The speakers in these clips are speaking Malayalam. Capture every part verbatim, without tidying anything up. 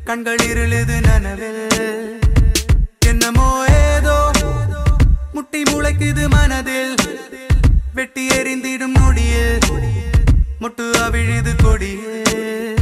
கண்கள் இருளுது நனவில் என்னமோ ஏதோ முட்டி முளைக்குது மனதில் வெட்டி எறிந்திடும் நொடியில் முட்டு அவிழுது கொடியில்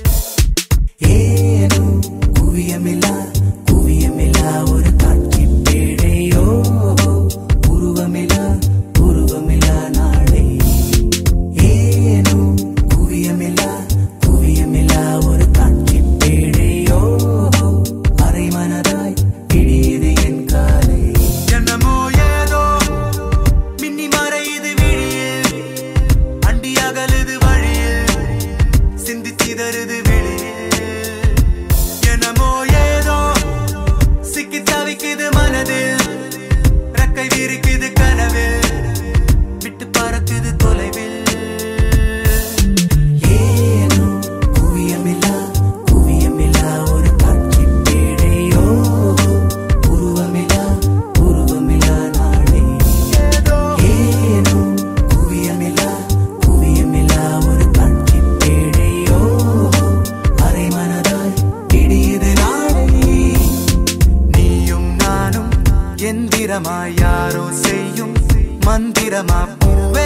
ஏனோ குவியமில்லா குவியமில்லா ஒரு காட்சி பேடையோ உருவமில்லா உருவமில்லா நாளை ஏனோ குவியமில்லா குவியமில்லா ஒரு காட்சி பேடையோ அரை மனதாய் பிடியுது என் காலை என்னமோ ஏதோ மின்னி மறையுது விழியில் அண்டி அகலுது வழியில் சிந்தி சிதறுது வெளியில் என்னமோ ஏதோ சிக்கி தவிக்குது மனதில் ரெக்கை விரிக்குது கனவில் விட்டு பறக்குது தொலைவில் ஏனோ குவியமில்லா குவியமில்லா ஒரு காட்சி பேடையோ உருவமில்லா உருவமில்லா நாளை ஏனோ குவியமில்லா குவியமில்லா ஒரு காட்சி பேடையோ அரை மனதாய் பிடியுது நாளை நீயும் நானும் எந்திரமாய் யாரோ செய்யும் மந்திரமா பூவே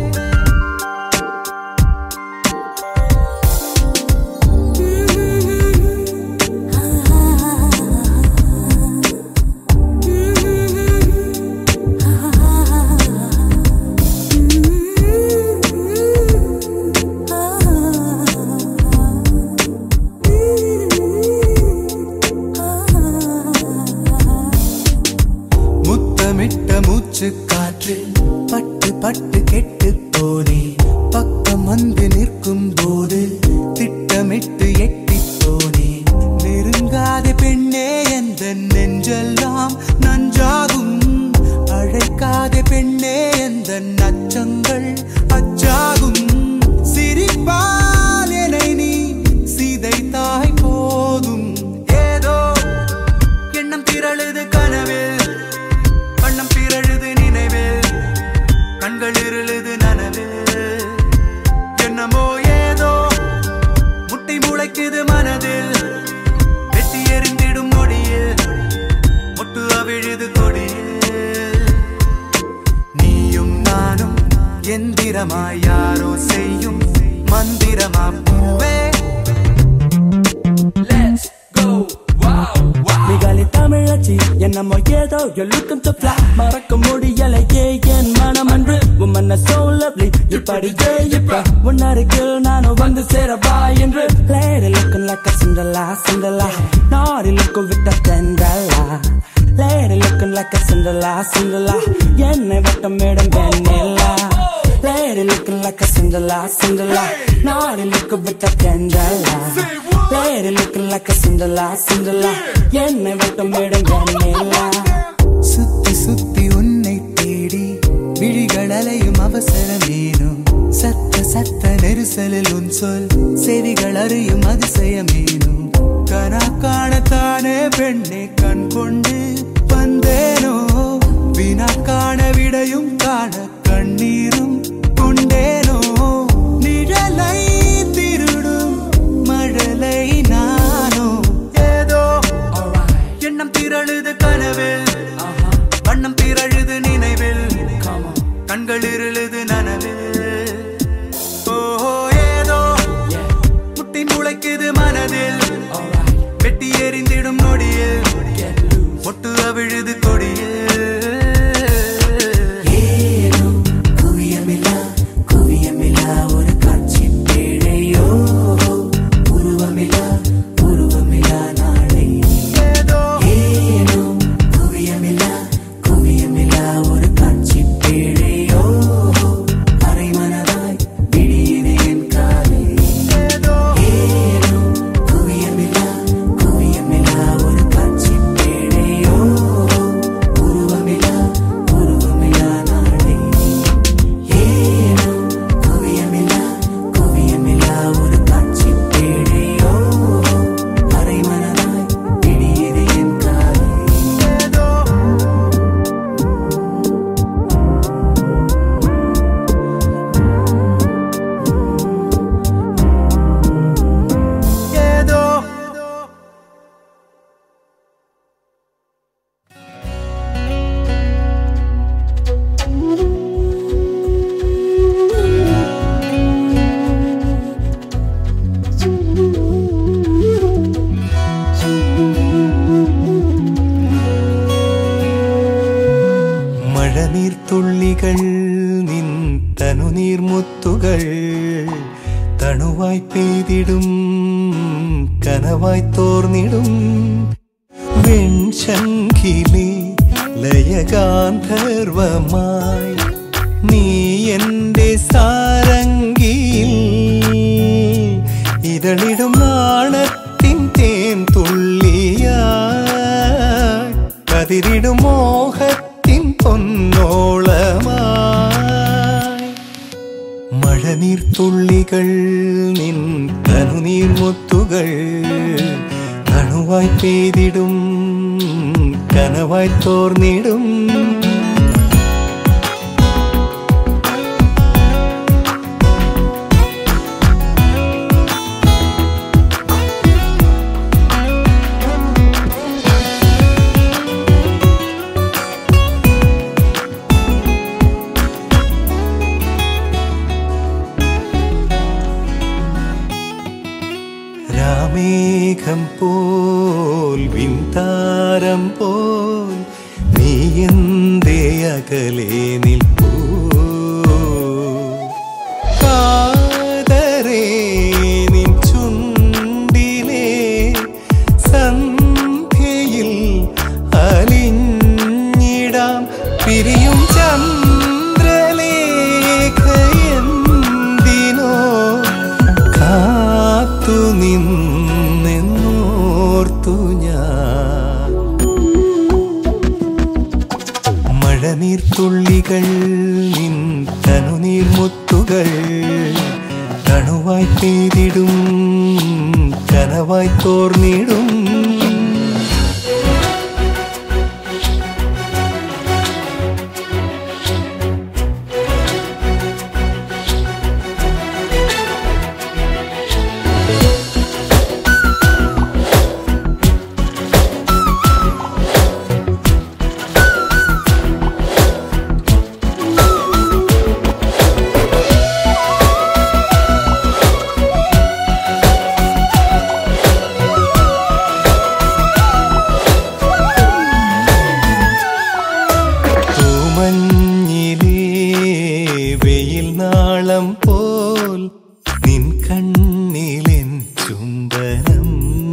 முத்தமிட்ட மூச்சு காற்று பட்டு பட்டு கெட்டு போனே பக்கம் வந்து நிற்கும் போது திட்டமிட்டு எட்டி போனே நெருங்காத பெண்ணே எந்த நெஞ்செல்லாம் நஞ்சாகும் அழைக்காத பெண்ணே எந்த நச்சங்கள் அச்சாகும் சிரிப்பால் என்னை நீ சிதைத்தாய் போதும் ஏதோ எண்ணம் திரளுது கனவில் வண்ணம் பிறழுது நினைவில் கண்கள் இருளுது நனவில் என்னமோ ஏதோ முட்டை முளைக்குது மனதில் வெட்டி எறிந்திடும் நொடியில் முட்டு அவிழுது கொடியில் நீயும் நானும் எந்திரமாய் யாரோ செய்யும் மந்திரமா பூவே மிகாலி தமிழச்சி என்னமோ ஏதோ you're looking to fly மறக்க முடியலையே என் மனம் அன்று woman are so lovely இப்படியே இப்ப உன்னருகில் நானும் வந்து சேரவா என்று lady looking like a Cinderella Cinderella naughty looking with a Cinderella lady looking like a Cinderella Cinderella என்னை வட்டமிடும் வெண்ணிலா lady looking like a Cinderella Cinderella naughty looking with a Cinderella lady looking like a Cinderella Cinderella என்னை வட்டமிடும் வெண்ணிலா சுத்தி சுத்தி உன்னை தேடி விழிகள் அலையும் அவசரமேனும் சத்த சத்த நெரிசலில் உன் சொல் செவிகள் அறியும் அதிசயமேனும் கனா காணத்தானே பெண்ணே கண் கொண்டு வந்தேனோ வினா காண விடையும் காண கண்ணீரும் கொண்டேனோ நிழலை திருடும் மழலை நானோ ஏதோ எண்ணம் திரழுது கனவில் வண்ணம் பிறழுது நினைவில் கண்கள் இருளுது நனவில் ஓஹோ ஏதோ முட்டி முளைக்குது மனதில் வெட்டி எறிந்திடும் நொடியில் முட்டு அவிழுது கொடியில் ஏனோ குவிய മഴനീർത്തുള്ളികൾ നിൻ തനുനീർമുത്തുകൾ തണുവായി പെയ്തിടും കനവായി തോർന്നിടും വെൺശംഖിലെ ലയഗാന്ധർവമായി നീ എൻ്റെ സാരംഗിയിൽ ഇതളിടും നാണത്തിൻ തേൻ തുള്ളിയായി കതിരിടും മോഹത്തിൻ പൊന്നോളമായി മഴനീർത്തുള്ളികൾ നിൻ തനുനീർമുത്തുകൾ തണുവായി പെയ്തിടും കനവായി തോർന്നിടും രാമേഘം പോൽ വിൻതാരം പോൽ നീ എന്തേ അകലെ നിൽപ്പൂ കാതരേ നിൻ ചുണ്ടിലെ സന്ധ്യയിൽ അലിഞ്ഞിടാം പിരിയും ചന്ദ്രലേഖയെന്തിനോ കാത്തു നിന്നോർത്തു ഞാൻ മഴനീർത്തുള്ളികൾ നിൻ തനുനീർമുത്തുകൾ തണുവായി പെയ്തിടും കനവായി തോർന്നിടും പോൽ നിൻ കണ്ണിലെൻ ചുംബനം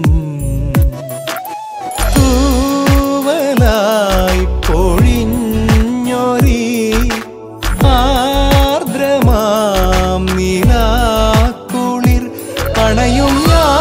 തൂവലായി പൊഴിഞ്ഞൊരി ആർദ്രമാം നിലാക്കുളിർ അണയും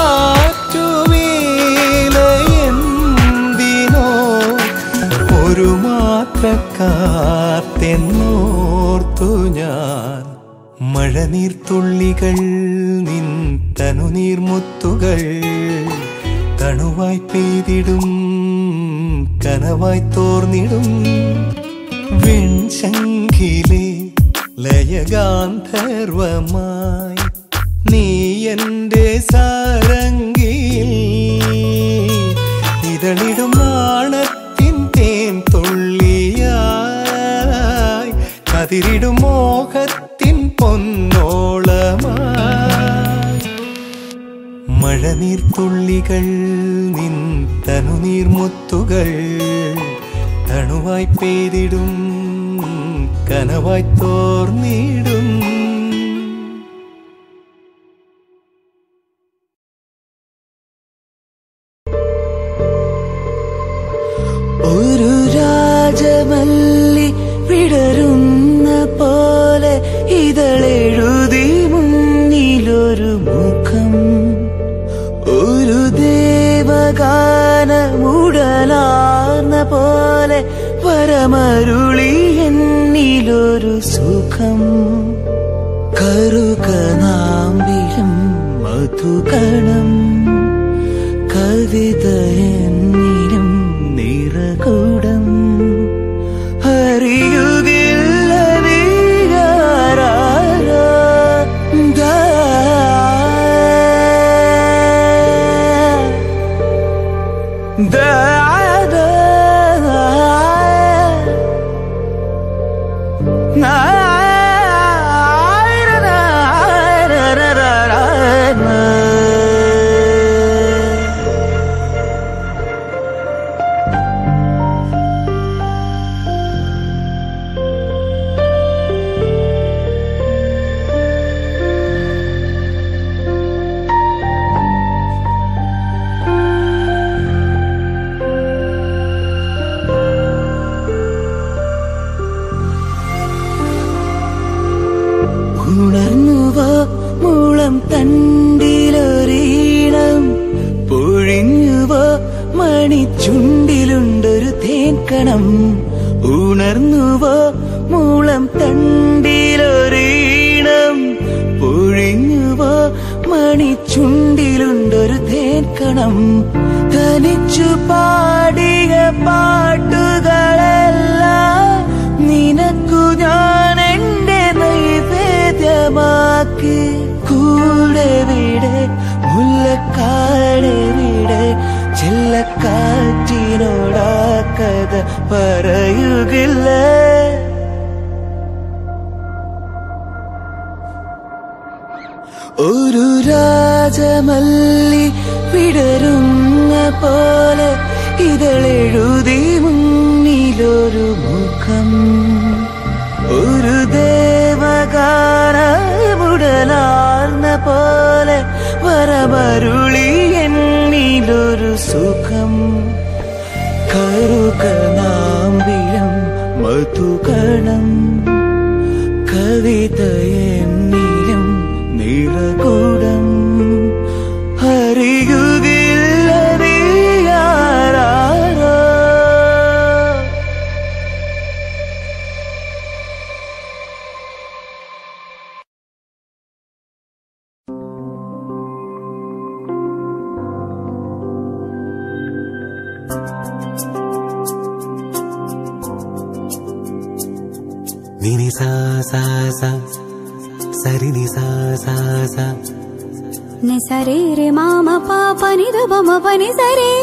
ഞാറ്റുവേലയെന്തിനോ ഒരു മാത്ര കാത്തെന്നോർത്തു ഞാൻ മഴനീർത്തുള്ളികൾ നിൻ തനുനീർമുത്തുകൾ തണുവായി പെയ്തിടും കനവായി തോർന്നിടും വെൺശംഖിലെ ലയഗാന്ധർവമായി നീ എൻ്റെ സാരംഗിയിൽ ഇതളിടും നാണത്തിൻ തേൻ തുള്ളിയായി കതിരിടും മോഹത്തിൻ പൊന്നോളമായി മഴനീർത്തുള്ളികൾ നിൻ തനുനീർമുത്തുകൾ തണുവായി പെയ്തിടും കനവായി തോർന്നിടും ഒരു രാജമല്ലി വിടരുന്ന പോലെ ഇതളെഴുതി മുന്നിലൊരു മുഖം ഒരു ദേവഗാനമുടലാർന്ന പോലെ വരമരുളി എന്നിലൊരു സുഖം കറുകനാമ്പിലും മധുകണം കവിത എന്നിലും നിറകുടം അറിയുകില്ല നീയാരാരോ ദാ ദാ മണിച്ചുണ്ടിലുണ്ടൊരു തേൻകണം ഉണർന്നുവോ മൂളം തണ്ടിലൊരീണം പൊഴിഞ്ഞുവോ മണിച്ചുണ്ടിലുണ്ടൊരു തേൻകണം തനിച്ചു പാടിയ പാട്ടുകളെല്ലാം നിനക്കു ഞാൻ എന്റെ നൈവേദ്യമാക്കി കൂടെ വിടെ മുല്ലക്കാടെ വിടെ ചെല്ലക്കാറ്റിനോടാ കഥ പറയുകില്ല ഒരു രാജമല്ലി വിടരുന്ന പോലെ ഇതളെഴുതി മുന്നിലൊരു മുഖം ഒരു ദേവഗാനമുടലാർന്ന പോലെ വരമരുളി എന്നിലൊരു സുഖം കറുകനാമ്പിളം മധുകണം കവിത എന്നിലും നിറകൂടം അറിയുകില്ല നീയാരാരോ നിനി സാ സാ സാ സരി നി സാ സാ സാ നി സരി രെ മാമ പാപ നി ധ പ മ പ നി സരി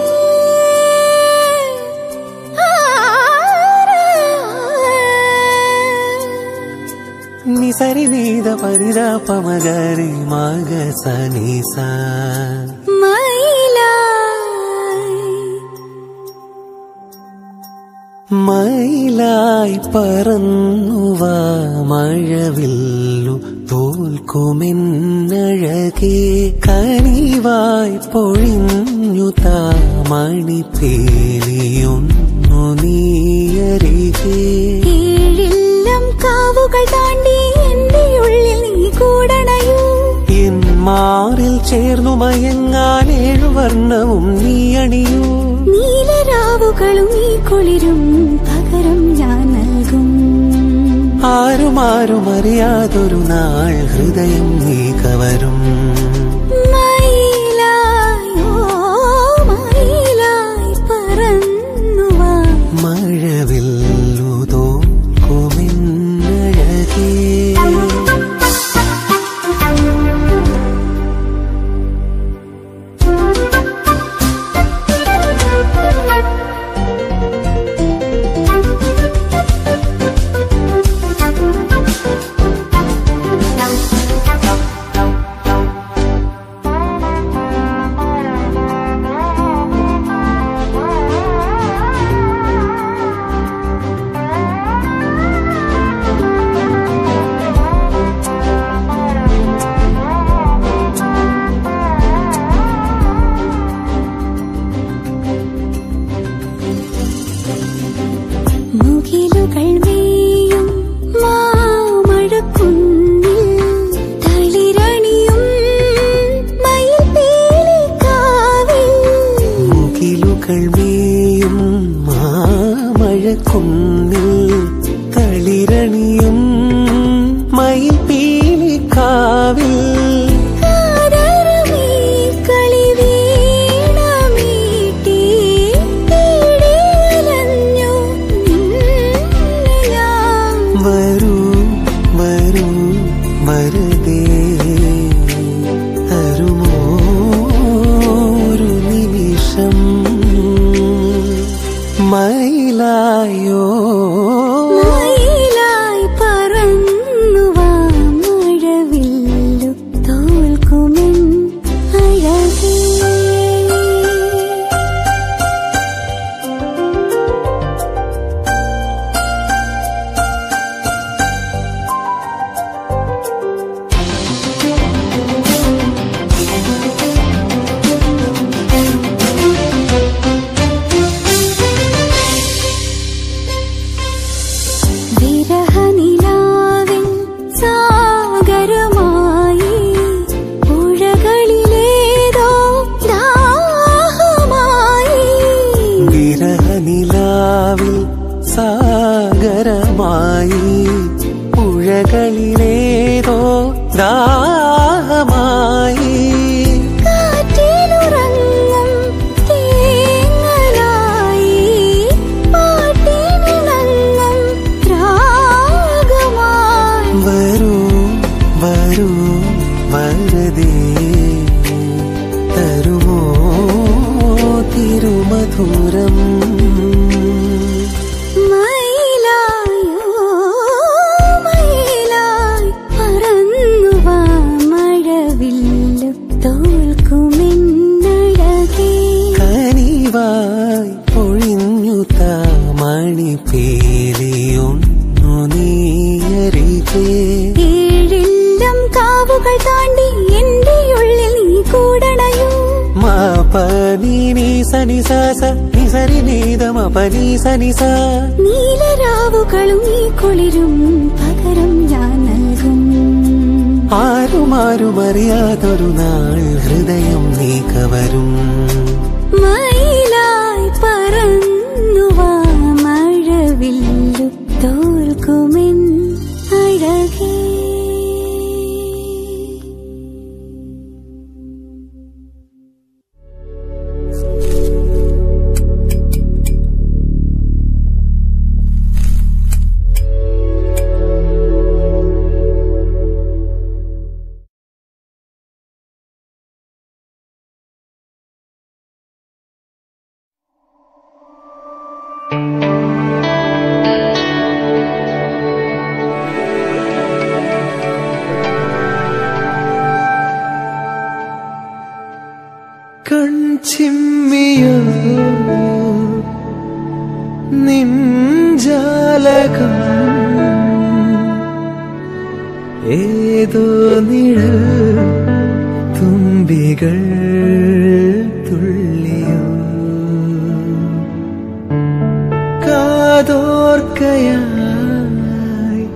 നി സരി നി ധ പ നി ധ പ മ ഗ രി മ ഗ സ നി സാ മയിലായി പറന്നുവാ മഴവില്ലു തോൽക്കുമെന്നഴകേ കനിവായി പൊഴിഞ്ഞു താ മണിപ്പേലിയൊന്നു നീയരികേ ഏഴില്ലം കാവുകൾ താണ്ടി എന്റെ ഉള്ളിൽ നീ കൂടണയൂ എൻ മാറിൽ ചേർന്നു മയങ്ങാൻ ഏഴുവർണ്ണവും നീ അണിയൂ നീലരാവുകളും ഈ കുളിരും പകരം ഞാൻ നൽകും ആരുമാരും അറിയാതൊരു നാൾ ഹൃദയം നീ കവരും മയിലായോ മയിലായി പറന്നുവാ മഴവില്ലു തോൽക്കുമെന്നഴകേ മയിലായോ മധുരം മയിലായോ മയിലായി പറന്നുവാ മഴവില്ലു തോൽക്കുമെന്നഴകേ കനിവായി പൊഴിഞ്ഞു താമണി പേലിയൊന്നു നീയരികേ ഏഴെല്ലാം കാവുകൾ താണ്ടി എന്റെ ഉള്ളിൽ നീ കൂടണയോ മാപനി നീ സനി സാസ നിസരി നീതമ പനി സനി സാ നീലരാവുകളും ഈ കുളിരും പകരം ഞാൻ നൽകും ആരുമാരും അറിയാതൊരു നാൾ ഹൃദയം നീ കവരും മയിലായി പറന്നുവാ മഴവില്ലു തോൽക്കുമെൻ അഴകേ കൺചിമ്മിയോ നിൻജാലകം ഏതോ നിഴൽ തുമ്പികൾ തുള്ളിയോ കാതോർക്കയായി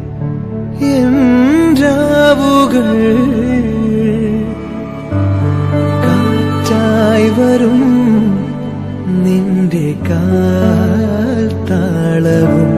എൻരാവുകൾ വരും നിന്റെ കാൽ താളവും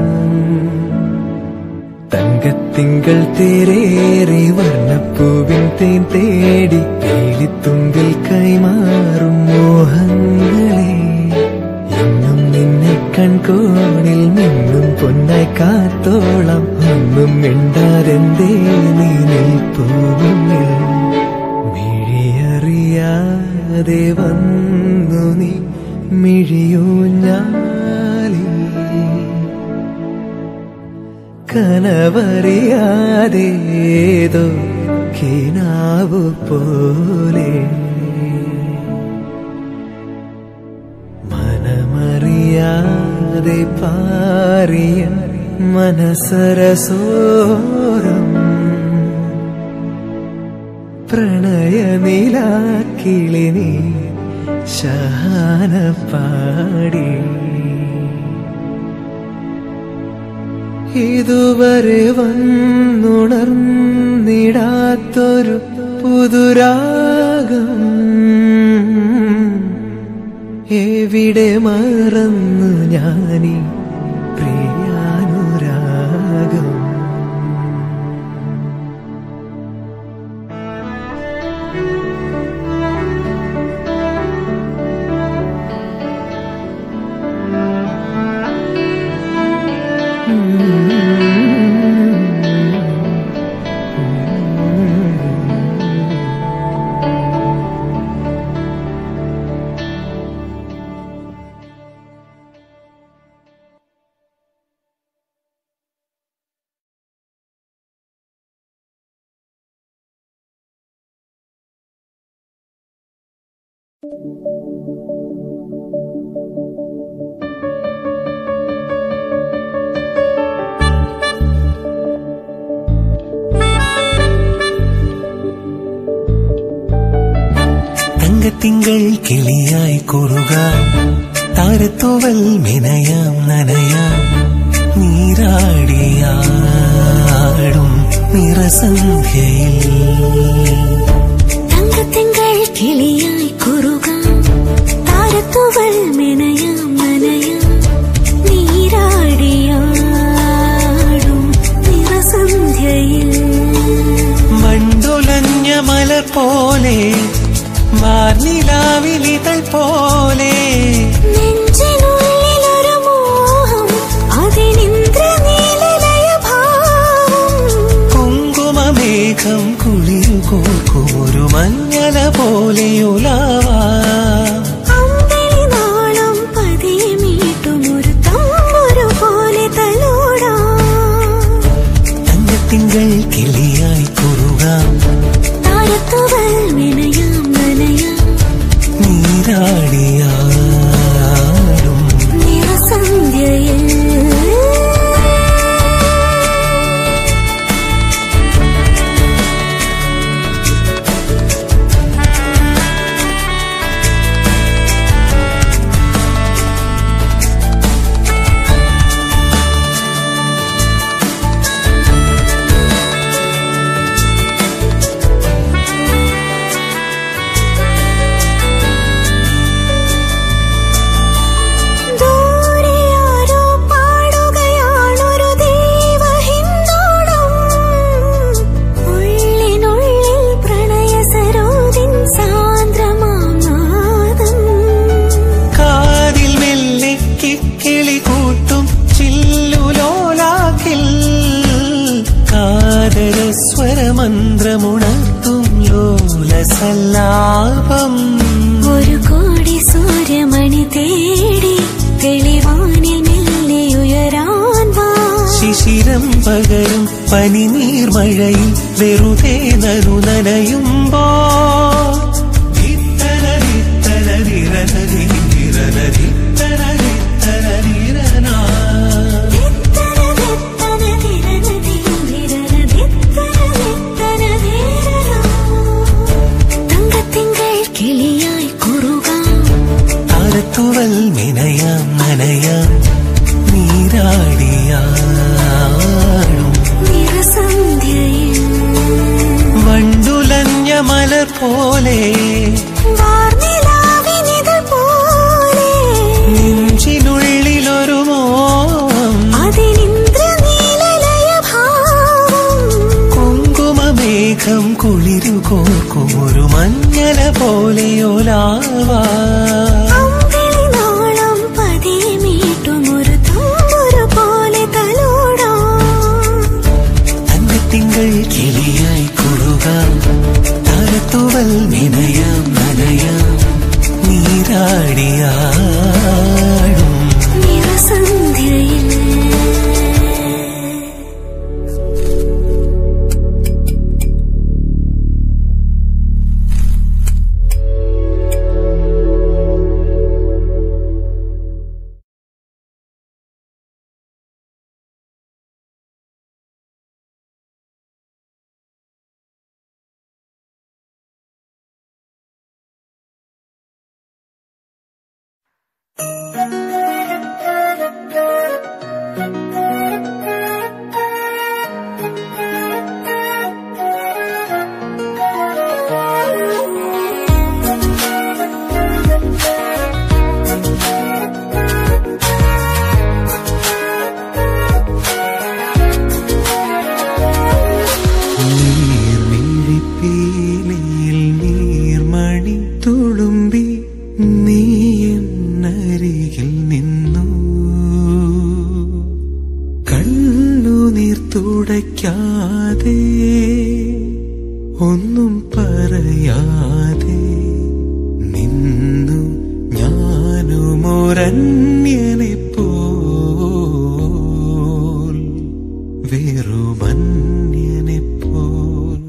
തങ്കത്തിങ്കൾ തേരേറി വർണ്ണപ്പൂവിൻ തേൻ തേടി പേലിത്തുമ്പിൽ കൈമാറും മോഹങ്ങളെ എന്നും നിന്നെ കൺകോണിൽ നിന്നും പൊന്നായി കാത്തോളം ഒന്നും മിണ്ടാരെന്തേ നീ നിൽപ്പൂമുന്നിൽ മിഴിയറിയാതെ വന്നു നീ മിഴിയൂഞ്ഞാലി കനവറിയാതേതോ കിനാവു പോലെ മനമറിയാതെ പാറിയ മനസരസോരം പ്രണയനിലാക്കിളിനി ശാന പാടി ഇതുവരെ വന്നുണർന്നിടാത്തൊരു പുതുരാഗം എവിടെ മറന്നു ഞാനീ പ്രിയാനുരാഗം തങ്കത്തിങ്കൾ കിളിയായി കുറുകാം താരത്തൂവൽ മിനയാം നനയാം നീരാടിയാടും നിറസന്ധ്യയിൽ തങ്കത്തിങ്കൾ കിളിയായി കുറുകാം താരത്തൂവൽ മിനയാം നനയാം നീരാടിയാടും നിറസന്ധ്യയിൽ മണ്ടുലഞ്ഞ മലർ പോലെ വാർനിലാവിലിതൾ പോലെ നെഞ്ചിനുള്ളിലൊരു മോഹം അതിനിന്ദ്രനീലലയഭാവം കുങ്കുമമേഘം കുളിരുകോർക്കുമൊരു മഞ്ഞല പോലെയുലാവാം അമ്പിളിനാളം തേടി തെളിവാനിൽ മെല്ലെ ഉയരാൻ വാ. ശിശിരം പകരും പനിനീർമഴയിൽ വെറുതെ നനു നനയുമ്പോ താരത്തുവൽ മിനയാം നനയാം നീരാടിയാടും വണ്ടുലഞ്ഞ മലർ പോലെ നെഞ്ചിനുള്ളിലൊരു മോഹം കുങ്കുമമേഘം കുളിരു കോർക്കും ഒരു മഞ്ഞല പോലെയോലാവാ. തിങ്കൾ കിളിയായി കുറുകാം താരത്തുവൽ നിനയാം നനയാം നീരാടിയാടും നിറസന്ധ്യയിൽ. തുടയ്ക്കാതെ ഒന്നും പറയാതെ നിന്നു ഞാനുമൊരന്യനെ പോൽ വെറുമന്യനെ പോൽ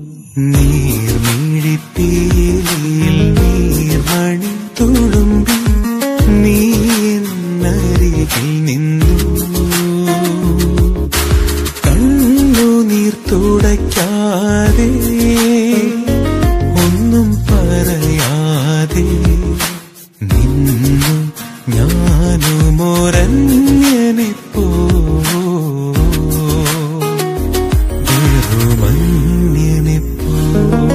നീർമിഴിപ്പീലിൽ നീർമണി തുളുമ്പി നീ എന്നരികിൽ നിന്നു തുടയ്ക്കാതെ ഒന്നും പറയാതെ നിന്നു ഞാനുമൊരന്യനെ പോൽ വെറുമന്യനെ പോൽ.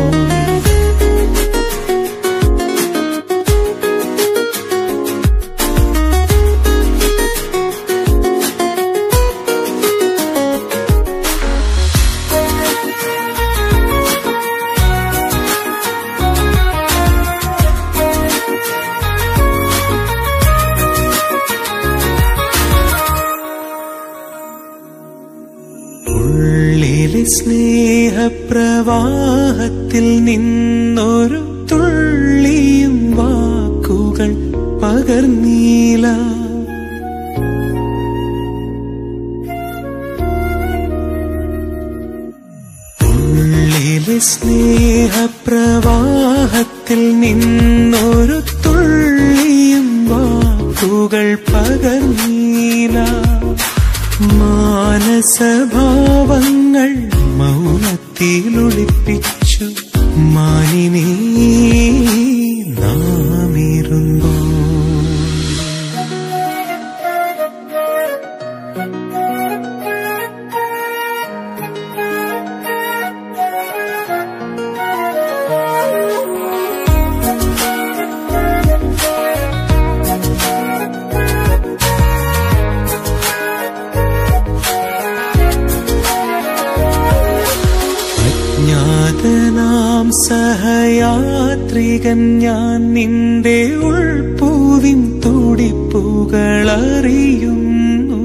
സ്നേഹപ്രവാഹത്തിൽ നിന്നൊരു തുള്ളിയും വാക്കുകൾ പകർന്നീല. ഉള്ളിലെ സ്നേഹപ്രവാഹത്തിൽ നിന്നൊരു തുള്ളിയും വാക്കുകൾ പകർന്നീല. മാനസഭാവങ്ങൾ മൗനത്തിലൊളിപ്പിച്ചു മാനിനീ നാമിരുന്നു. അജ്ഞാതനാം സഹയാത്രികൻ ഞാൻ നിന്റെ ഉൾപ്പൂവിൻ തുടിപ്പുകളറിയുന്നു.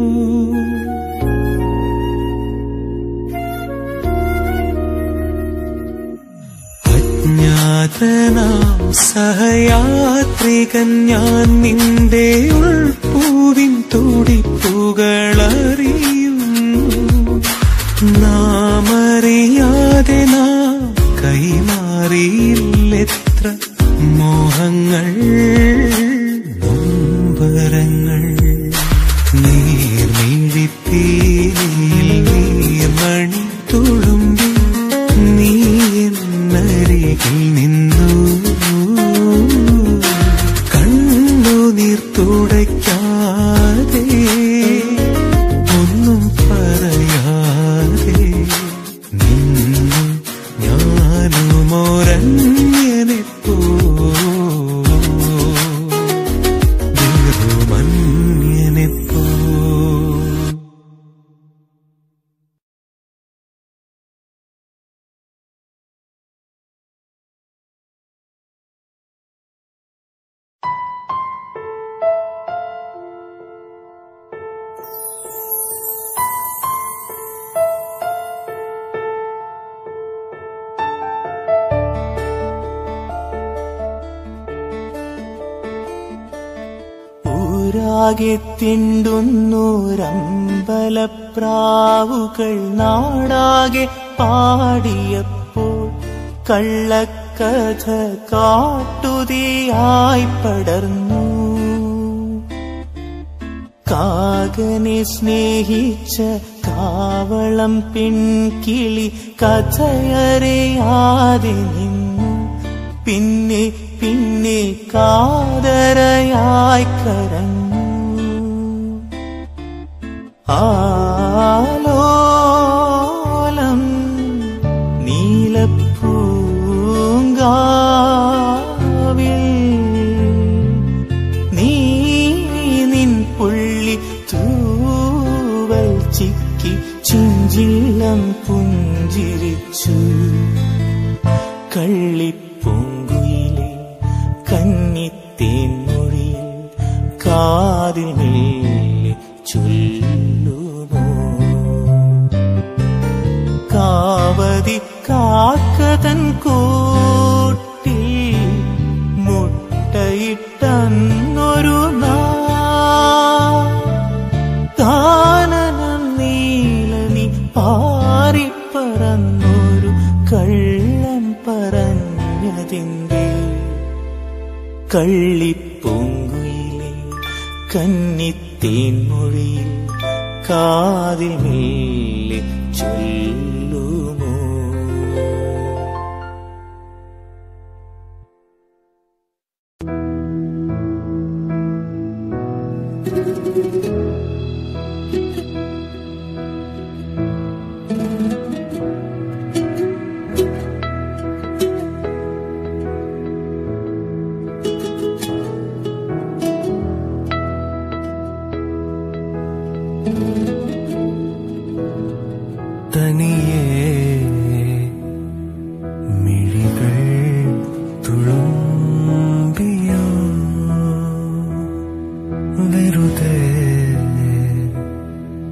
അജ്ഞാതനാം സഹയാത്രികൻ ഞാൻ നിന്റെ ഉൾപ്പൂവിൻ തുടിപ്പുകളറിയുന്നു. നാം അറിയാതെ നാം കൈമാറിയില്ലെത്ര മോഹങ്ങൾ നൊമ്പരങ്ങൾ. നീർമിഴിപ്പീലിയിൽ നീർമണി തുളുമ്പി നീ എന്നരികിൽ നിന്നു. കണ്ണുനീർ തുടയ്ക്കാതെ ഒന്നും പറയാതെ നിന്നു ഞാനുമൊരന്യനെപ്പോ വെറുമന്യനെപ്പോ. ൂരാകെ തിണ്ടുന്നൂരമ്പലപ്രാവുകൾ നാടാകെ പാടിയപ്പോൾ കള്ളക്കഥ കാട്ടുതീയായി പടർന്നു. കാകനെ സ്നേഹിച്ച കാവളം പെൺകിളി കഥയറിയാതെ നിന്നു. പിന്നെ പിന്നെ കാതരയായി കരഞ്ഞു. ആലോലം നീലപ്പൂങ്കാവിൽ നീ നിൻ പുള്ളി തൂവൽ ചിക്കി ചിഞ്ചിലം പുഞ്ചിരിച്ചു. കള്ളിപ്പൂങ്കുയിലെ കന്നിത്തേൻ മൊഴിയിൽ കാതിൽ മെല്ലെ ചൊല്ലുമോ. കാവതി കാക്കതൻ കൂട്ടിൽ മുട്ടയിട്ടന്നൊരു കാനനം നീലനി പാറിപ്പറന്നൊരു കള്ളം പറഞ്ഞതിന്റെ. കള്ളിപ്പൂങ്കുയിലെ കന്നിത്തേൻ മൊഴിയിൽ കാതിൽ മെല്ലെ ചൊല്ലുമോ. തനിയേ മിഴികൾ തുളുമ്പിയോ വെറുതെ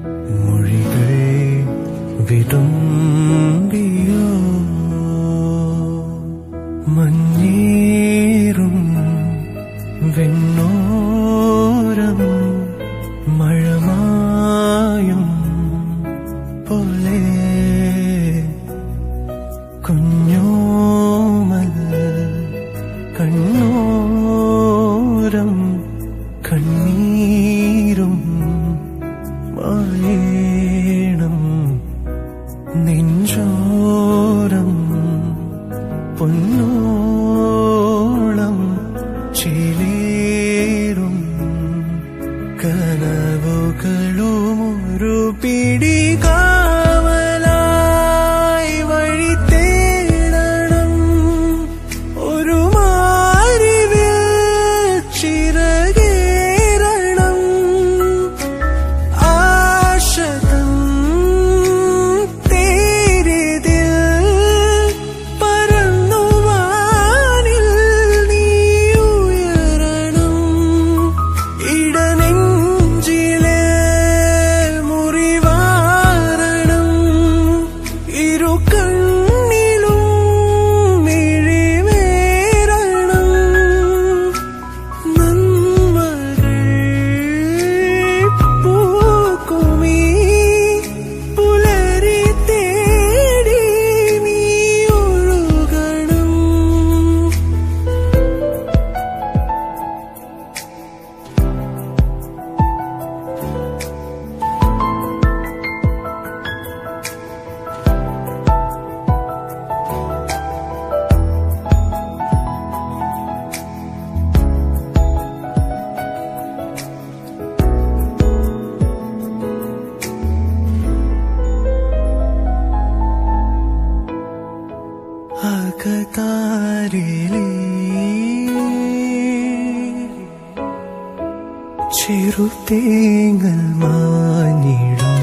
ചെറുതേങ്ങൽ മാഞ്ഞിടും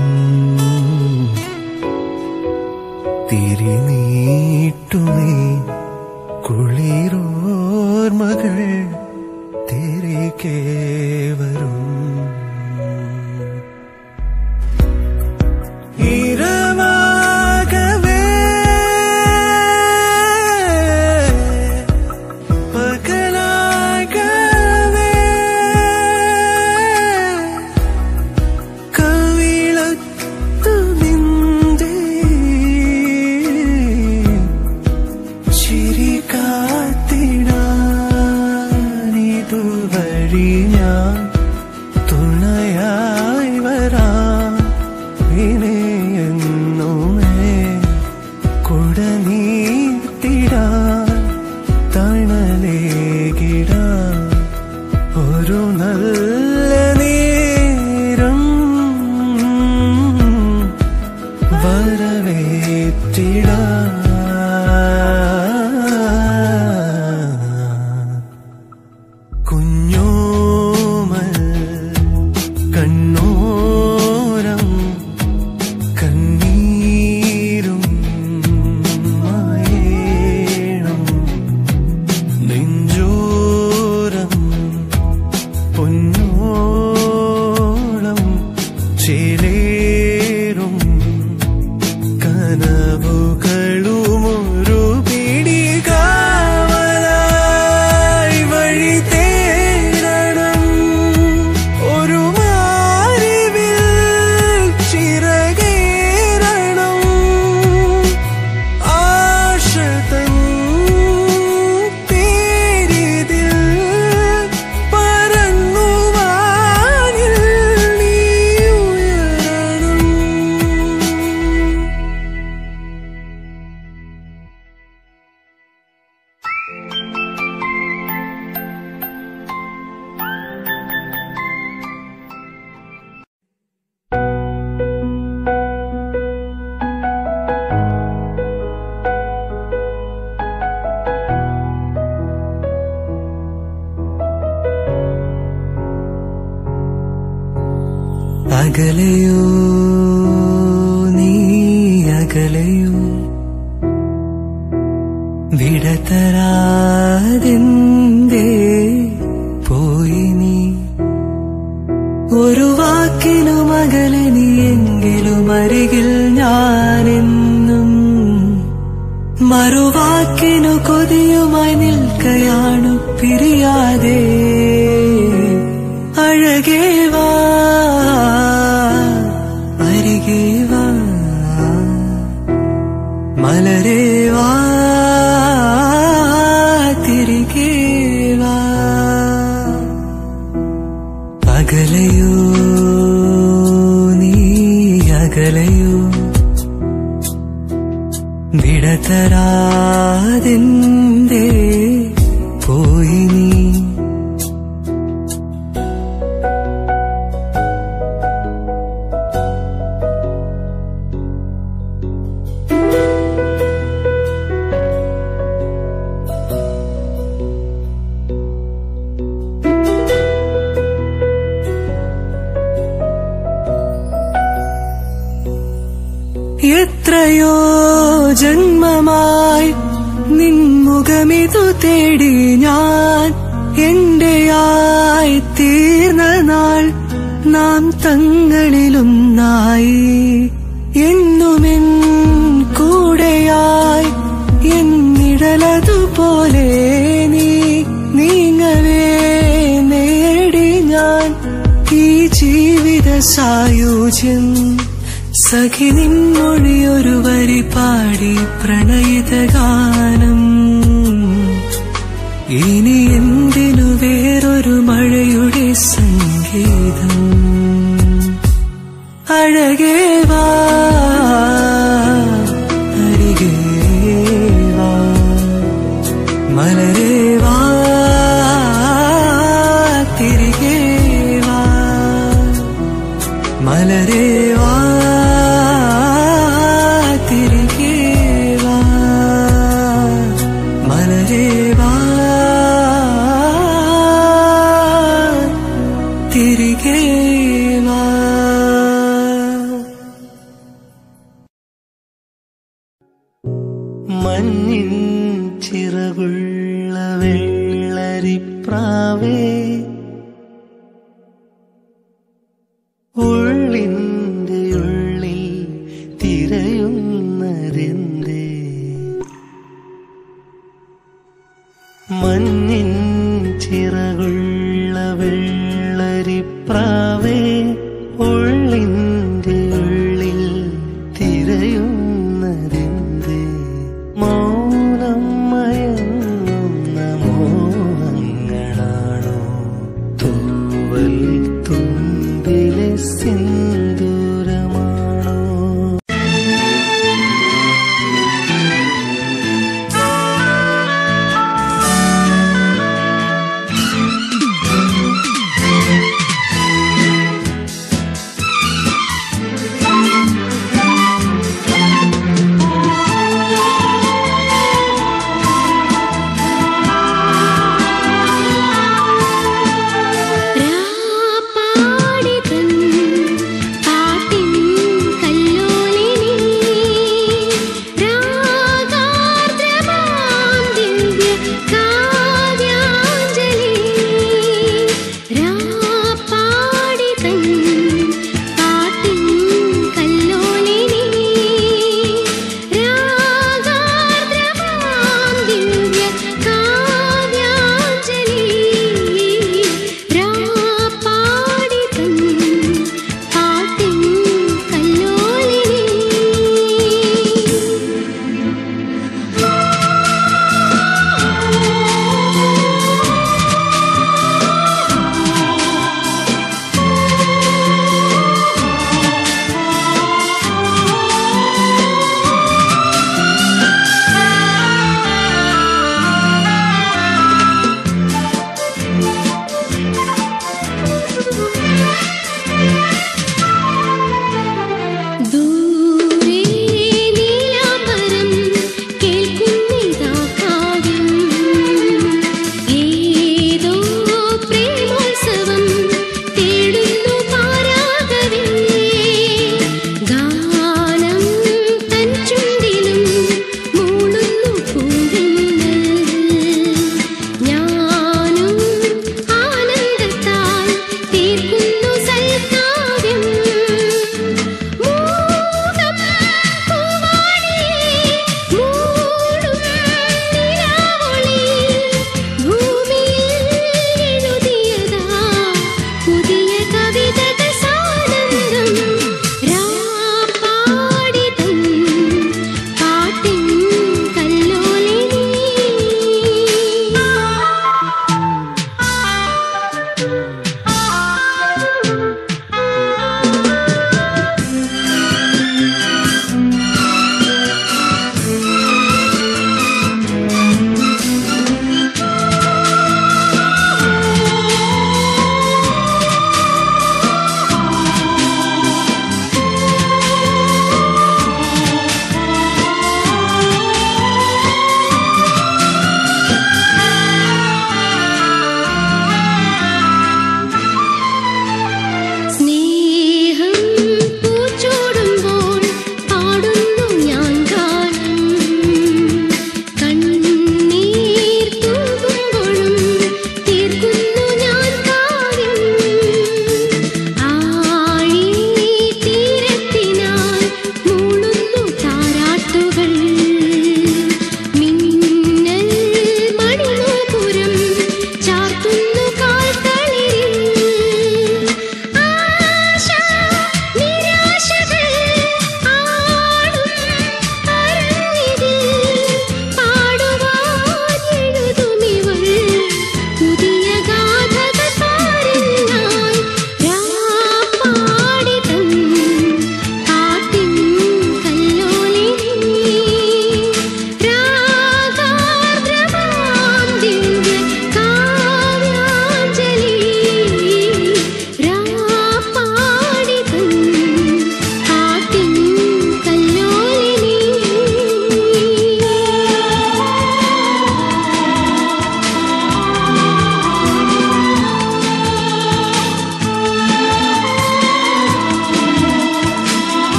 തിരിനീട്ടുമേ കുളിരോർമകൾ തിരികെ വരും. ഇരവാകവേ പകലാകവേ കവിളത്തു നിന്റെ ചിരി കാത്തിടാനിതുവഴി ഞാൻ തുണയായി വരാം. വിനയെന്നുമേ കുടനീർത്തിടാൻ തണലേകിടാൻ ഒരു നല്ല നേരം വരവേറ്റിടാൻ. കുഞ്ഞോമൽ കണ്ണോരം കണ്ണീരും മായേണം നെഞ്ചോരം പൊന്നോളം ചേലേറും കനവുകളുമൊരു പിടി കാവലായി വഴി തേടണം. ഒരു മാറിവിൽ ചിറകേറണം. ആശതൻ തേരിതിൽ പറന്നു വാനിൽ നീ ഉയരണം. അകലെയോ നീ അകലെയോ വിടതരാതെന്തേ പോയി നീ. ഒരു വാക്കിനും അകലെ നീ എങ്കിലും അരികിൽ ഞാനെന്നും മറുവാക്കിനു കൊതിയുമായി നിൽക്കയാണു പിരിയാതെ. അഴകേ വാ അരികെ വാ മലരേ വാ തിരികെ വാ. അകലെയോ നീ അകലെയോ വിടതരാതെന്തേ പോയി നീ. എത്രയോ ജന്മമായി നിൻമുഖമിതു തേടി ഞാൻ എന്റെയായി തീർന്ന നാൾ നാം തങ്ങളിലൊന്നായി. എന്നുമെൻ കൂടെയായി എന്നിടലതുപോലെ നീ നീങ്ങവേ നേടി ഞാൻ ഈ ജീവിത സായുജ്യം. സഖി നിൻമൊഴിയൊരു വരി പാടി പ്രണയിത ഗാനം. ഇനി എന്തിനു വേറൊരു മഴയുടെ സംഗീതം. അഴകേ വാ അരികെ വാ മലരേ വാ തിരികെ വാ മലരേ വാ തിരികെ വാ മലരേ വാ തിരികെ മഞ്ഞിൻ ചിറകുള്ള വെള്ളരിപ്രാവേ ഉള്ളിൻ്റെ ഉള്ളിൽ തിരയുന്നതെന്തേ മഞ്ഞിൻ ചിറകുള്ള വെള്ളരിപ്രാവേ ഉള്ളിൻ്റെ ഉള്ളിൽ തിരയുന്നതെന്തേ മൗനം മയങ്ങുന്ന മോഹങ്ങളാണോ തൂവൽ തുമ്പിലെ സിന്ദൂരമാണോ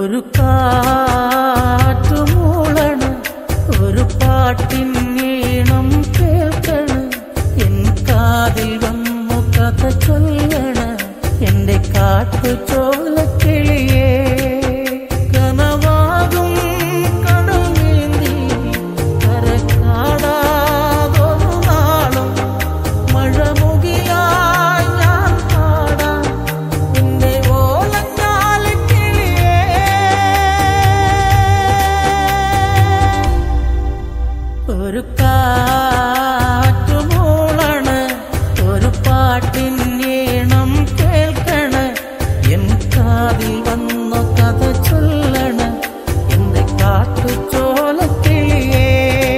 ഒരു കാറ്റു മൂളണ് ഒരു പാട്ടിൻ ഈണം കേൾക്കണ് എൻ കാതിൽ വന്നു കഥ ചൊല്ലണ് എന്റെ കാട്ടു ചോലക്കിളിയേ കനവാകും കടൽ നീന്തി കരക്കാടാതൊരു നാളും മഴമുകിലായി ഞാൻ പാടാം എന്റെ ഓലഞ്ഞാലിക്കിളിയേ ഒരു കാറ്റു മൂളണ് ഒരു പാട്ടിൻ ഈണം കേൾക്കണ് എൻ കാതിൽ വന്നു കഥ ചൊല്ലണ് എന്റെ കാട്ടു ചോലക്കിളിയേ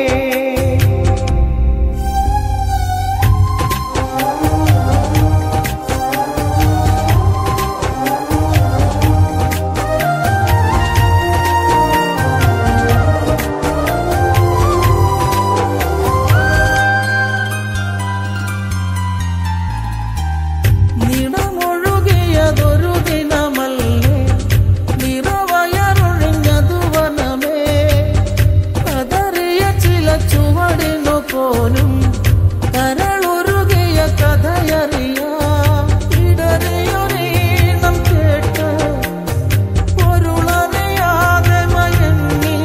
നിറമൊഴുകിയതൊരു ദിനമല്ലേ നിറവയറൊഴിഞ്ഞതു വനമേ കതറിയ ചില ചുവടിനു പോലും കരളുരുകിയ കഥയറിയാം ഇടറിയൊരീണം കേട്ട് പൊരുളറിയാതെ മയങ്ങി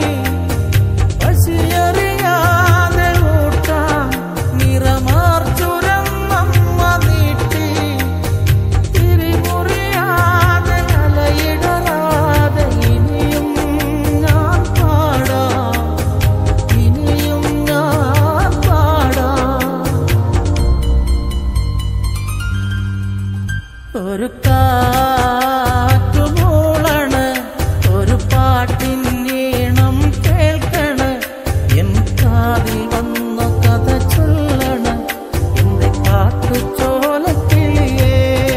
പശിയറിയാതെ ഊട്ടാം നിറമാർച്ചുരം നമ്മ നീട്ടി തിരിമുറിയാതെ അലയിടരാതെ ഇനിയും ഞാൻ പാടാം ഇനിയും ഞാൻ പാടാം ഒരു കാറ്റു മൂളണ് ഒരു പാട്ടിൻ ഈണം കേൾക്കണ് എൻ കാതിൽ വന്നു കഥ ചൊല്ലണ് എന്റെ കാട്ടു ചോലക്കിളിയേ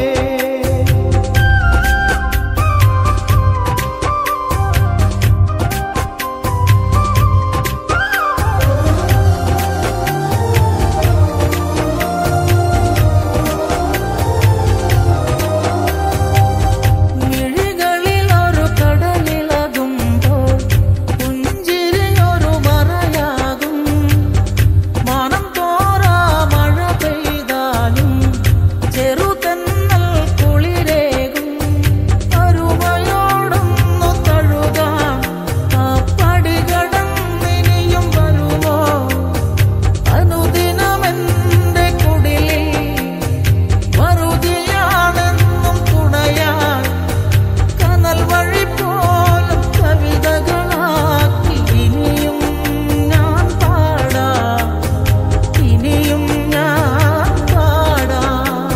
മിഴികളിൽ ഒരു കടലിളകുമ്പോൾ പുഞ്ചിരിയൊരു മറയാകും മനം തോറാ മഴ പെയ്താലും ചെറുതെന്നൽ കുളിരേകും അരുമയോടൊന്നു തഴുകാം ആ പടികടന്നിനിയും വരുമോ അനുദിനമെന്റെ കുടിലിൽ വറുതിയാണെന്നും തുണയാൻ കനൽ വഴി പോലും കവിതകളാക്കി ഇനിയും ഞാൻ പാടാം ഇനിയും ഞാൻ പാടാം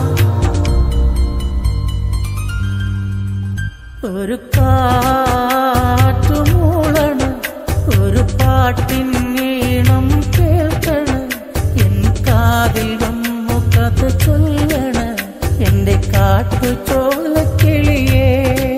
ഒരു കാറ്റു മൂളണ് ഒരു പാട്ടിൻ ഈണം കേൾക്കണ് എൻ കാതിൽ വന്നു കഥ ചൊല്ലണ് എന്റെ കാട്ടു ചോലക്കിളിയേ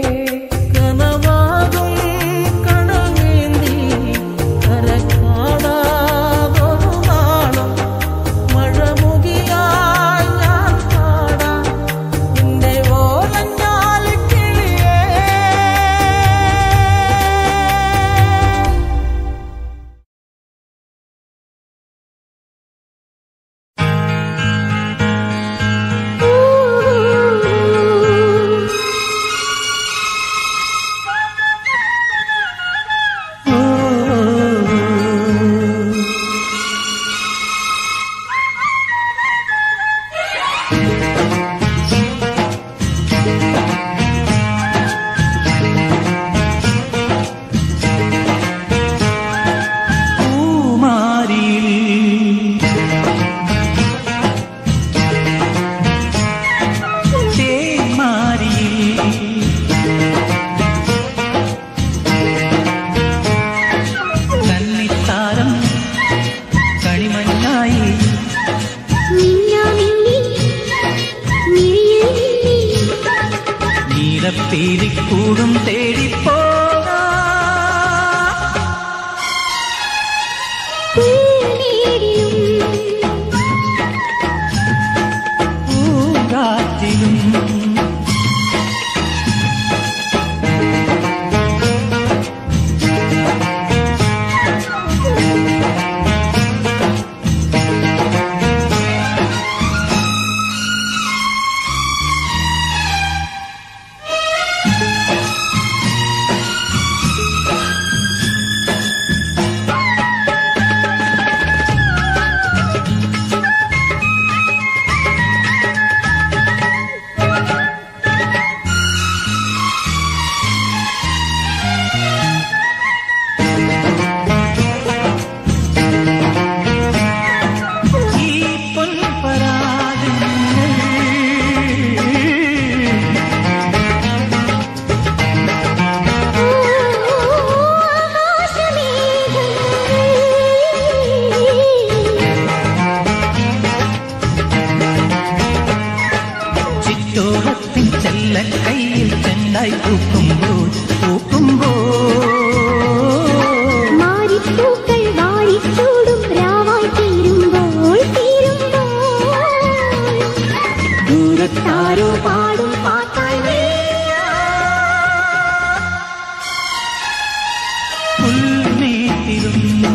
പുൽമേട്ടിലും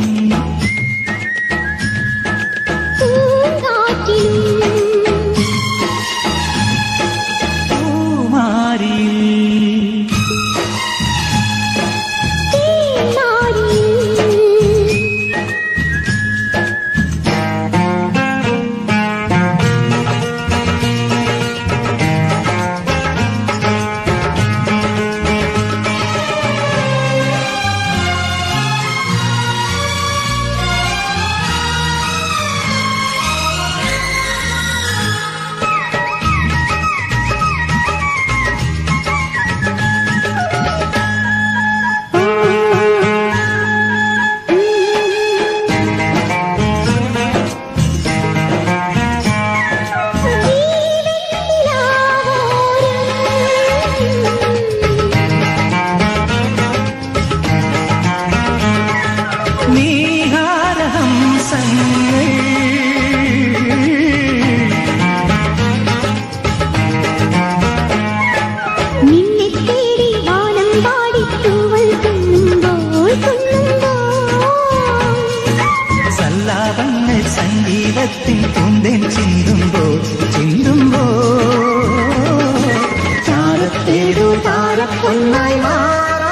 സംഗീതത്തിൻ പൂന്തേൻ ചിന്തുമ്പോൾ ചിന്തുമ്പോൾ ചാരത്തേരു താരപ്പൊന്നായി മാറാ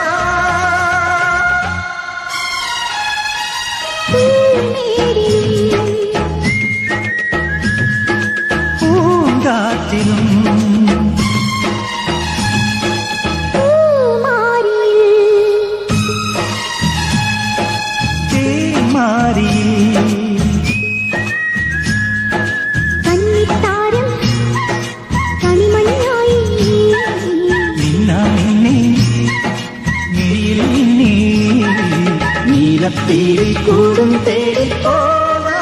പൂങ്കാറ്റിലും നീലപ്പീലി കൂടും തേടി പോവാ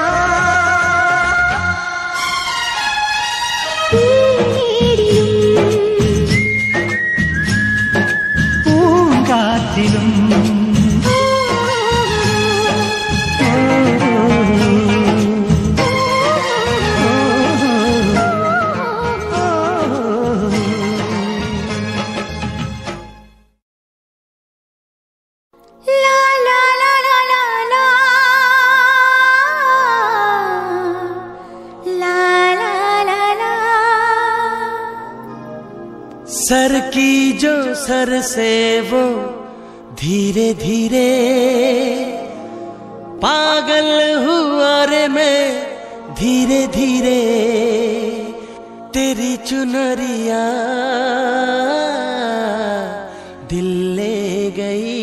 പൂങ്കാറ്റിലും सर की जो सर से वो धीरे धीरे पागल हुआ रे मैं धीरे धीरे तेरी चुनरिया दिल ले गई।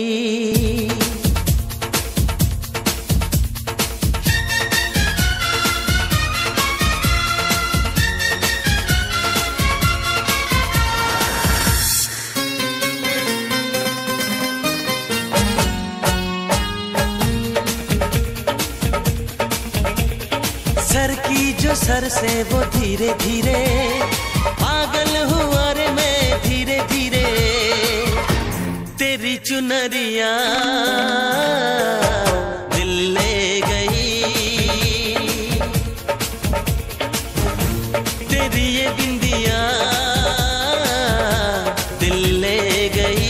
सर की जो सर से वो धीरे धीरे पागल हुआ रे मैं धीरे धीरे तेरी चुनरिया दिल ले गई तेरी ये बिंदिया दिल ले गई।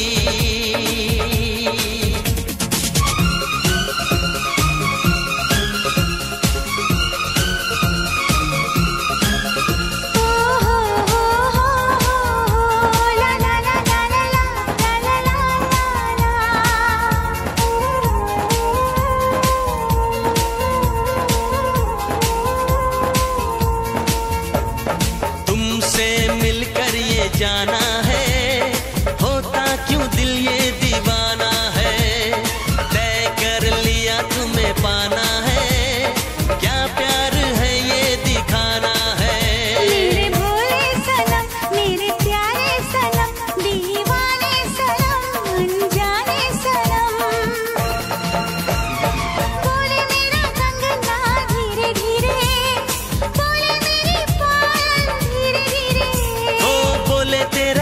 जाना है होता क्यों दिल ये दीवाना है तय कर लिया तुम्हें पाना है क्या प्यार है ये दिखाना है। मेरे भोले सनम मेरे प्यारे सनम दीवाने सनम अनजाने सनम बोले मेरा कंगना धीरे धीरे बोले मेरी पायल धीरे धीरे ओ बोले तेरा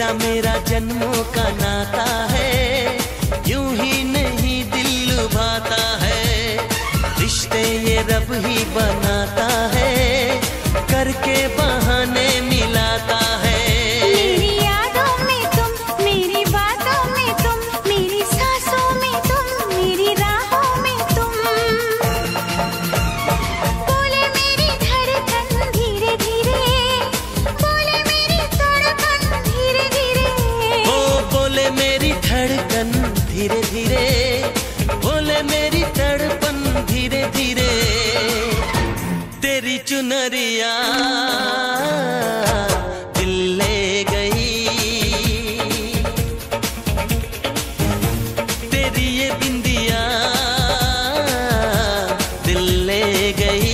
मेरा जन्मों का नाता है, यूं ही नहीं दिल लुभाता है, रिश्ते ये रब ही बनाता है, करके बहाने मिलाता है। मेरी यादों में तुम, मेरी बातों में तुम, मेरी सांसों में तुम, मेरी राहों में तुम। बोले मेरी धड़कन धीरे धीरे, बोले मेरी तड़पन धीरे धीरे। ओ बोले मेरी धड़कन धीरे धीरे, बोले मेरी तड़पन धीरे धीरे। तेरी चुनरिया दिल ले गई, तेरी ये बिंदिया दिल ले गई।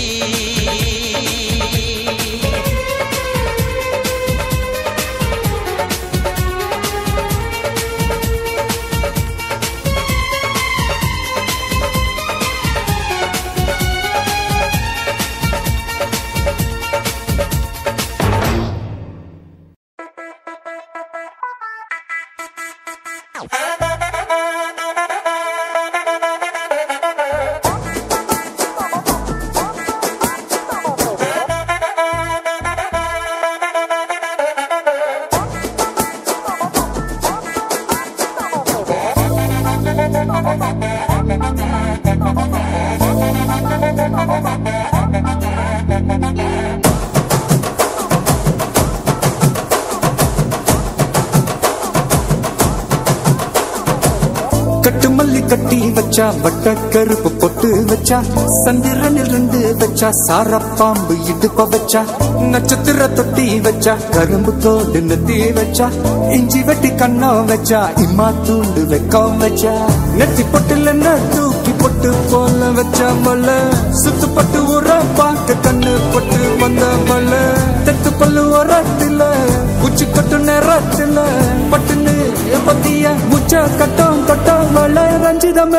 கட்டு மல்லி கட்டி வச்சா, வட்ட கருப்பு பொட்டு வச்சா, சந்திரனில் இருந்து வச்சா, சாரப்பாம்பு இடுப்ப வச்சா, நட்சத்திர தொட்டி வச்சா, கரும்பு தோடு நெத்தி வச்சா, இஞ்சி வெட்டி கண்ணம் வச்சா, இம்மா தூண்டு வெக்கம் வச்சா, நெத்தி பொட்டுல தூக்கி பொட்டு போல வச்சா மல்ல, சுத்து பட்டு உர பாக்க கண்ணு பொட்டு வந்த மல்ல, தெத்து பல்லு உரத்துல உச்சி கட்டு நேரத்துல பட்டுன்னு பத்திய முச்ச கட்டம் கட்டம் மல்ல. ரஞ்சிதமே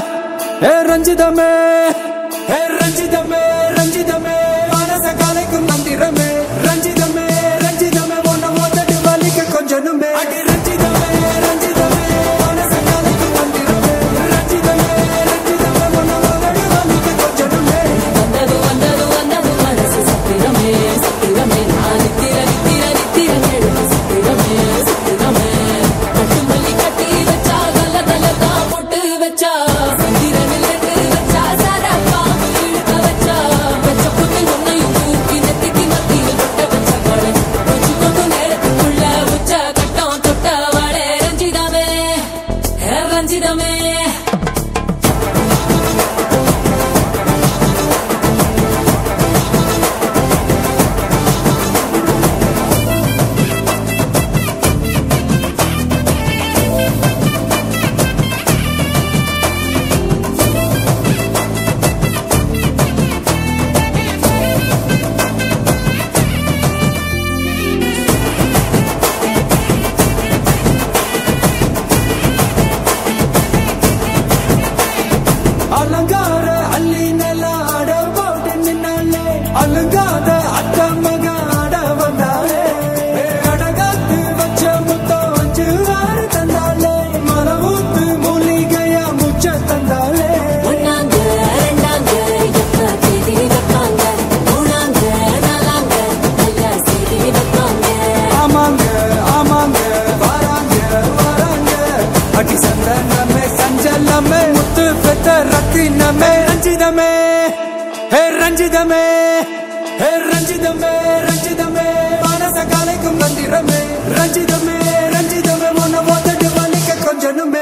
ஏ ரஞ்சிதமே ஏ ரஞ்சிதமே ரஞ்சிதமே மனச கலைக்கும் மந்திரமே, ரஞ்சிதமே ரஞ்சிதமே ஒன்ன மோதடி வலிக்க கொஞ்சனுமே. அடி ரஞ்சிதமே ரஞ்சிதமே மனச கலைக்கும் மந்திரமே, ரஞ்சிதமே ரஞ்சிதமே ஒன்ன மோதடி வலிக்க கொஞ்சனுமே. வந்தது வந்தது வந்தது மனசு சத்திரமே சத்திரமே, நான் நித்திர நித்திர நித்திர கேடு சத்திரமே சத்திரமே. கட்டு மல்லி கட்டி வச்சா, கல கல தான் பொட்டு வச்சா, சந்திரனில் ரெண்டு வச்சா, சாரப்பாம்பு இழுக்க வச்சா, வச்ச புட்டு ஒன்னையும் தூக்கி நெத்திக்கு மத்தியில் தொட்ட வச்ச கொடை, கொஞ்சு கொண்டு நேரத்துக்குள்ள உச்ச கட்டம் தொட்ட வாழே. ரஞ்சிதமே ஹே ரஞ்சிதமே. அலங்கார அள்ளி நில ஆட போட்டு நின்னாலே, அலங்காத அத்த மக ஆட வந்தாலே, அடகாத்து வச்ச முத்தம் வச்சு ஆறு தந்தாலே, மலவூத்து மூலிகையா முச்ச தந்தாலே. ஒன்னாங்க ரெண்டாங்க எப்ப தேதி வைப்பாங்க, மூணாங்க நாலாங்க நல்ல செய்தி வைப்பாங்க. ஆமாங்க ஆமாங்க வராங்க வராங்க, அடி சந்தனமே சஞ்சலமே முத்து பெத்த ரத்தினமே. ரஞ்சிதமே ஹே ரஞ்சிதமே ஹே ரஞ்சிதமே ரஞ்சிதமே மனச கலைக்கும் மந்திரமே, ரஞ்சிதமே ரஞ்சிதமே ஒன்ன மோதடி வலிக்க கொஞ்சனுமே.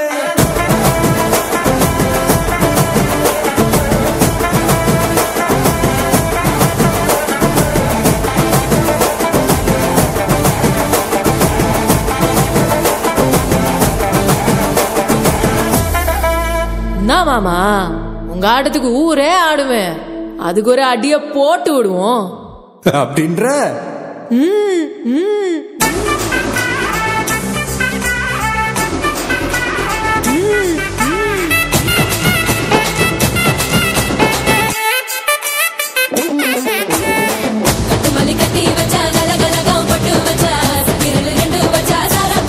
நான் மாமா உங்க ஆட்டத்துக்கு ஊரே ஆடுவேன், அதுக்கு ஒரு அடிய போட்டு விடுவோம் அப்படின்ற ம் ம். கட்டு மல்லி கட்டி வச்சா, கல கலகம் பட்டு வச்சா, சத்திரல் ரெண்டு வச்சா, சார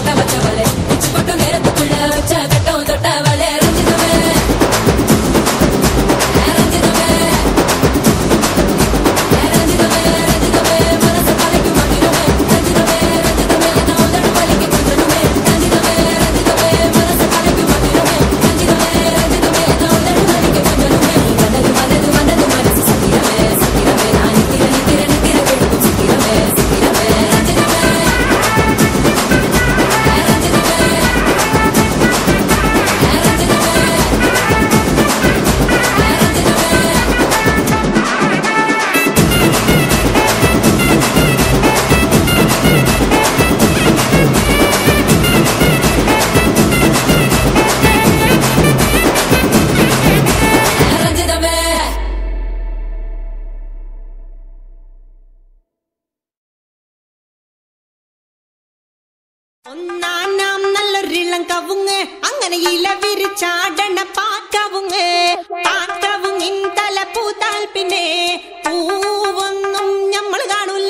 ഒന്നാനാം നല്ലൊരിളം കവുങ്ങ് അങ്ങനെ ഇല വിരിച്ചാടണ പാക്കവുങ്ങ് പാക്കവുങ്ങിൻ തല പൂത്താൽ പിന്നെ പൂവൊന്നും നമ്മൾ കാണൂല.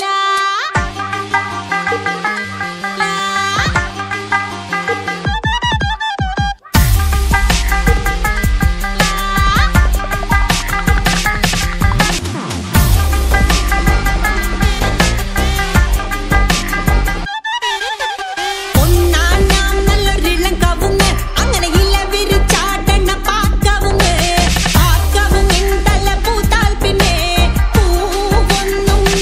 പൂത്താൽ പിന്നെ പൂവൊന്നും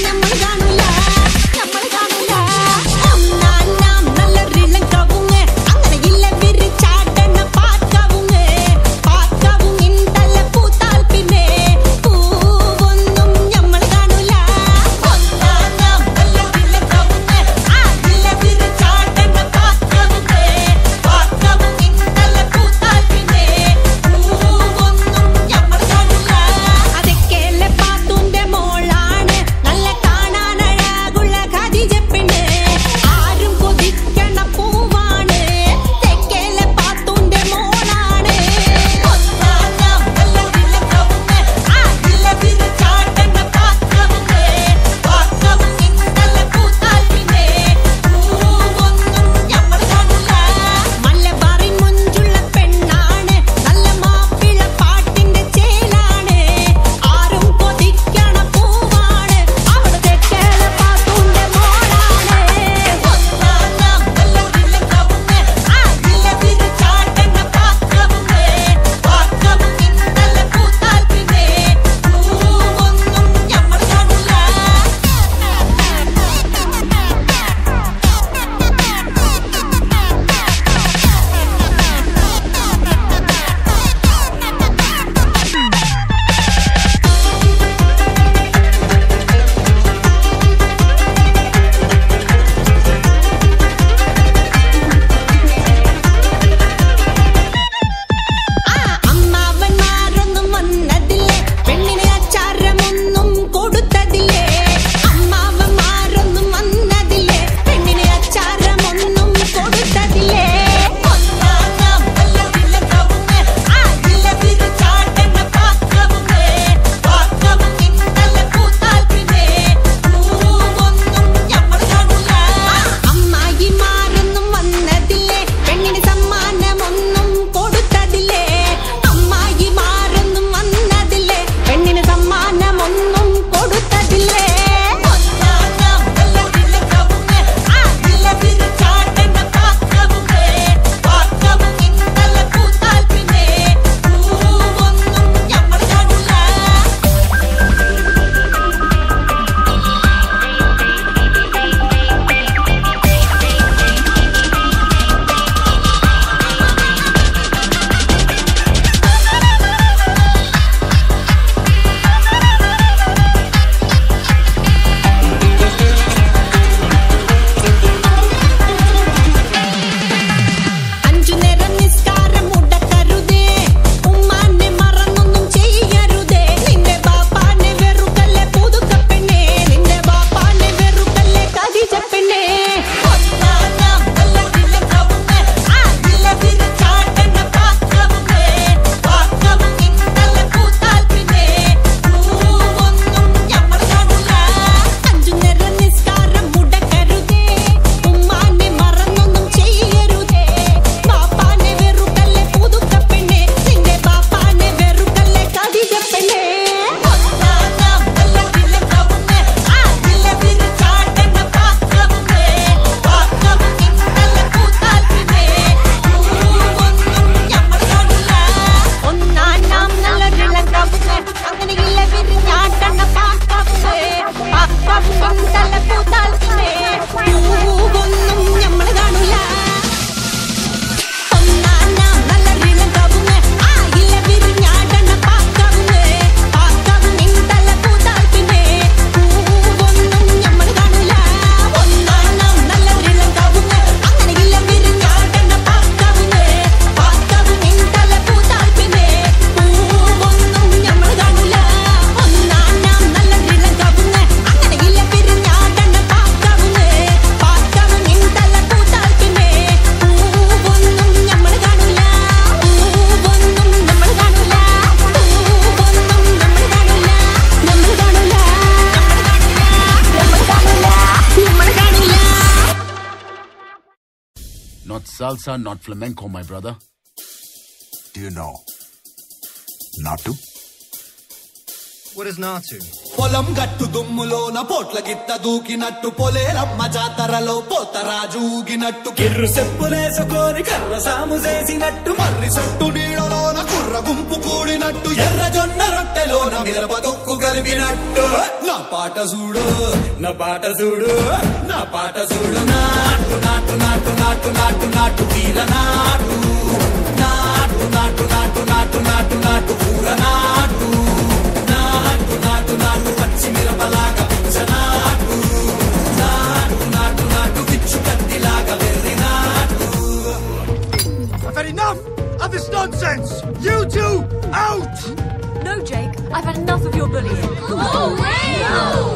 Not salsa, not flamenco, my brother. Do you know Natu? What is Natu? పొలం గట్టు దుమ్ములోన పోట్ల గిత్త దూకినట్టు పొలేరమ్మ జాతరలో పోతరాజూగినట్టు కిర్రు చెప్పులేసుకొని కర్ర సాము చేసినట్టు మర్రి సొట్టు నీడలోన కుర్ర గుంపు కూడినట్టు ఎర్ర జొన్న రొట్టెలోన మిరప తొక్కు కలిపినట్టు నా పాట చూడు నా పాట చూడు నా పాట చూడు నాటు నాటు నాటు నాటు నాటు నాటు వీర నాటు నాటు నాటు నాటు నాటు నాటు నాటు పూర నాటు నాటు నాటు నాటు పచ్చి మిరపలాగా పిచ్చనాటు నాటు నాటు నాటు పిచ్చు కత్తిలాగా వెర్రి నాటు. I've had enough of this nonsense. You two out. No, Jake. I've had enough of your bullying. Oh, no!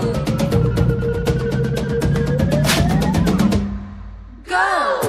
Go.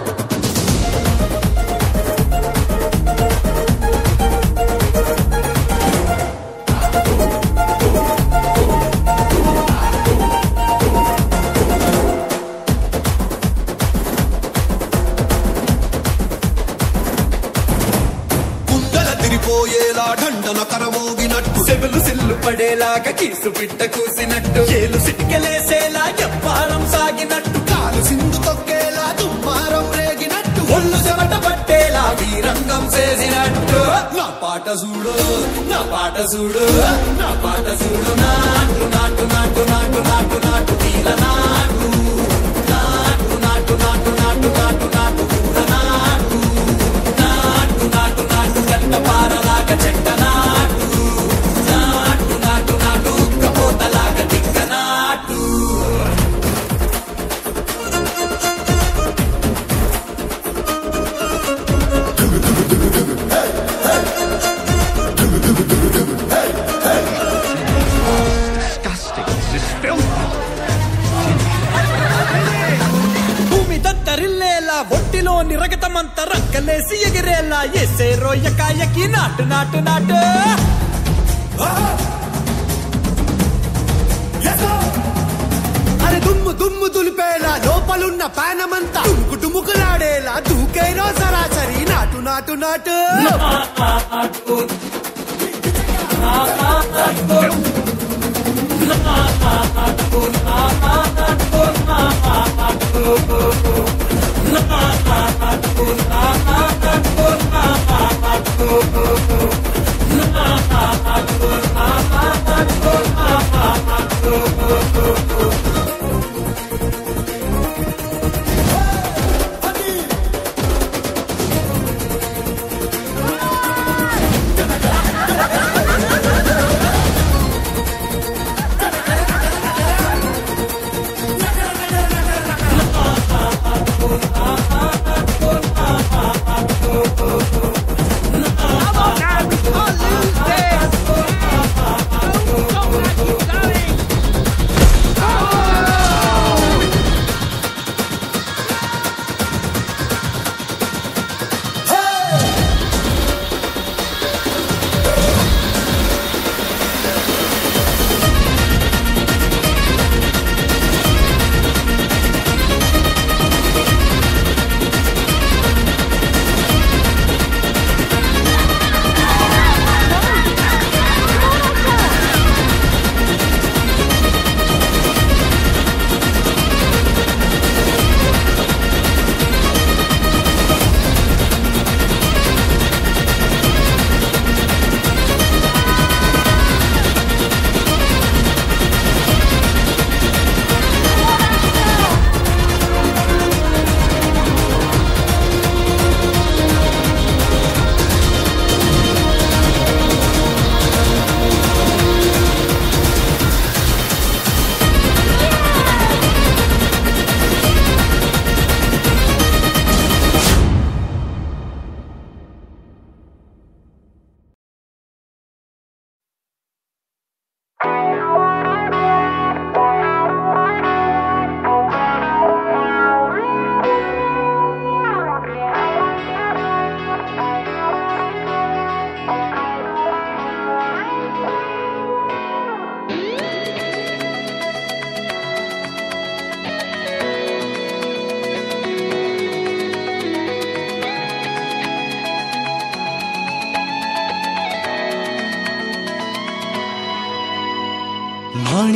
పోయేలా ఢండన కరమోగినట్టు సెవులు సిల్లు పడేలాగా కీసు పిట్ట కూసినట్టు ఏలు సిటికెలేసేలా ఎప్పారం సాగినట్టు కాలు సింధు తొక్కేలా దుమ్మారం రేగినట్టు ఒళ్ళు చెమట పట్టేలా వీరంగం చేసినట్టు నా పాట చూడు నా పాట చూడు నా పాట చూడు నాటు నాటు నాటు నాటు నాటు నాటు తీల నాటు నాటు నాటు నాటు నాటు నాటు నాటు పూర నాటు నాటు నాటు నాటు గంట పారలాగా చెట్ట నాటు నాటు నాటు నాటు ఉక్కపోతలాగా దిక్క నాటు. భూమి దత్తరిల్లేలా ఒట్టిలోని రగతమంతా రక్కలేసి ఎగిరేలా ఎసే రోయకాయకి నాటు నాటు నాటు. అరే దుమ్ము దుమ్ము దులిపేలా లోపలున్న పానమంతా దుమ్ముకు డుముకులాడేలా దూకైనో సరాసరి నాటు నాటు నాటు.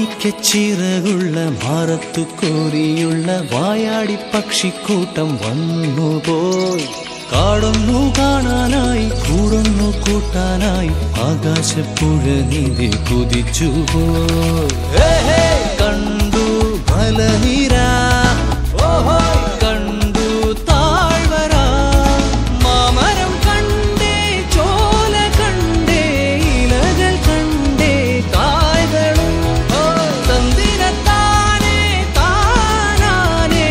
മാണിക്യച്ചിറകുള്ള മാറത്തു കോരിയുള്ള വായാടി പക്ഷിക്കൂട്ടം വന്നുപോയി. കാടൊന്നു കാണാനായി കൂടൊന്നു കൂട്ടാനായി ആകാശപ്പുഴ നീതി കുതിച്ചുപോയി. കണ്ടു മലനിര, കണ്ടു താഴ്വര, മാമരം കണ്ടേ, ചോല കണ്ടേ, ഇലകൾ കണ്ടേ, കായ്കളും തന്തിനത്താനേ താനാനേ,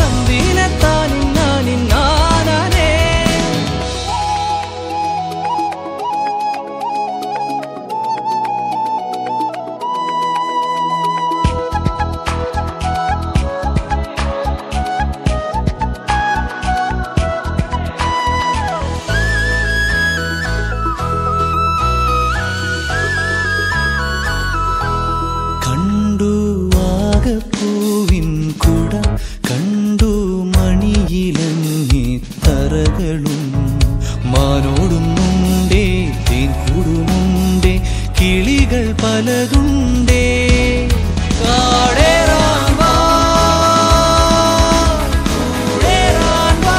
തന്തിനത്താനിന്നാനിന്നാനേ. കണ്ടു വാഗപ്പൂവിൻ കുട, കണ്ടു മണിയിലങ്ങി തറകളും, മാനോടുന്നുണ്ടേ തേൻകൂടുമുണ്ടേ, കിളികൾ പലതുണ്ടേ. കാടേറാൻ വാ, കൂടേറാൻ വാ,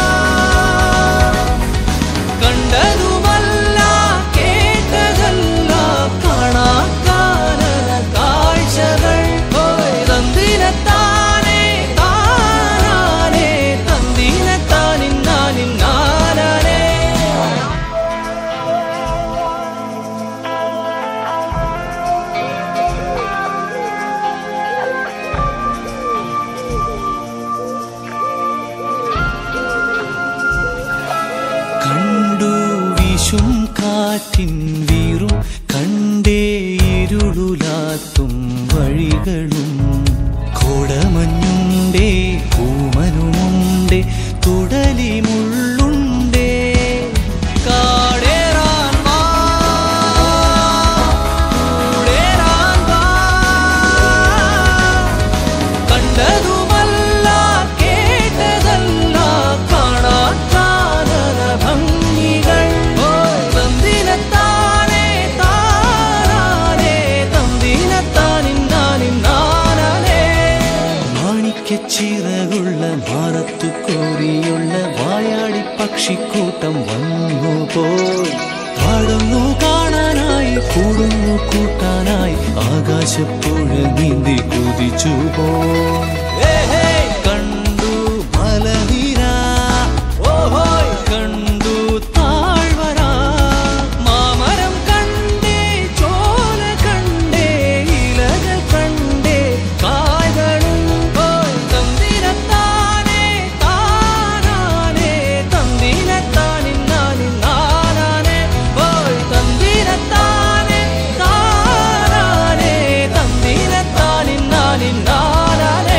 കണ്ടതുമല്ല കേട്ടതല്ല കാണാക്കാനല കാഴ്ചകൾ. തന്തിനത്താനേ താനാനേ, തന്തിനത്താനിന്നാനിന്നാനേ. കണ്ടു വീശും കാറ്റിൻ വീറും, കണ്ടേ ഇരുളുലാത്തും വഴികളും, കോടമഞ്ഞുണ്ടേ കൂമനുമുണ്ടേ, തുടലി മുള്ളുണ്ടേ. കാടേറാൻ വാ, കൂടേറാൻ വാ, കണ്ടതുമല്ല കേട്ടതല്ല കാണാക്കാനല ഭംഗികൾ. തന്തിനത്താനേ താനാനേ, തന്തിനത്താനിന്നാനിന്നാനേ. മാണിക്യച്ചിറകുള്ള മാറത്തു കോരിയുള്ള വായാടി പക്ഷിക്കൂട്ടം വന്നുപോയി. പാടുന്നു കാണാനായി കൂടുന്നു കൂട്ടാനായി ആകാശപ്പുഴ നീന്തി കുതിച്ചുപോയി. കണ്ടു മലനിര, കണ്ടു താഴ്വര, മാമരം കണ്ടേ, ചോല കണ്ടേ, ഇലകൾ കണ്ടേ, കായ്കളും തന്തിനത്താനേ താനാനേ, തന്തിനത്താനിന്നാനിന്നാനേ. തന്തിനത്താനേ താനാനേ, തന്തിനത്താനിന്നാനിന്നാനേ.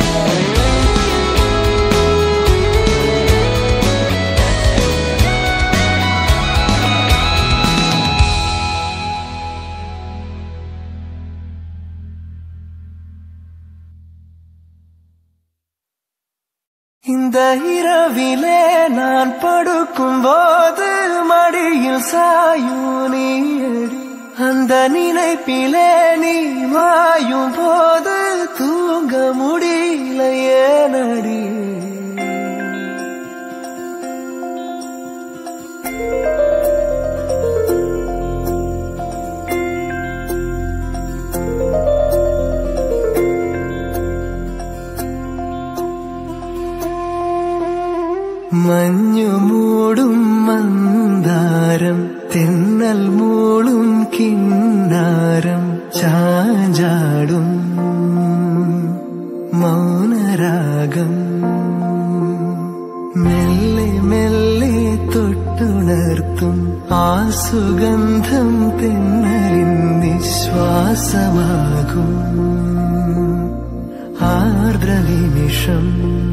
இந்த இரவிலே நான் படுக்கும் போது மடியில் சாயும் நீயடி, அந்த நினைப்பிலே நீ மாயும் போது தூங்க முடியல ஏனடி. മഞ്ഞു മൂടും മന്ദാരം, തെന്നൽ മൂളും കിന്നാരം, ചാഞ്ചാടും മൗനരാഗം, മെല്ലെ മെല്ലെ തൊട്ടുണർത്തും ആ സുഗന്ധം തെന്നലിൻ നിശ്വാസമാകും. ആർദ്രനിമിഷം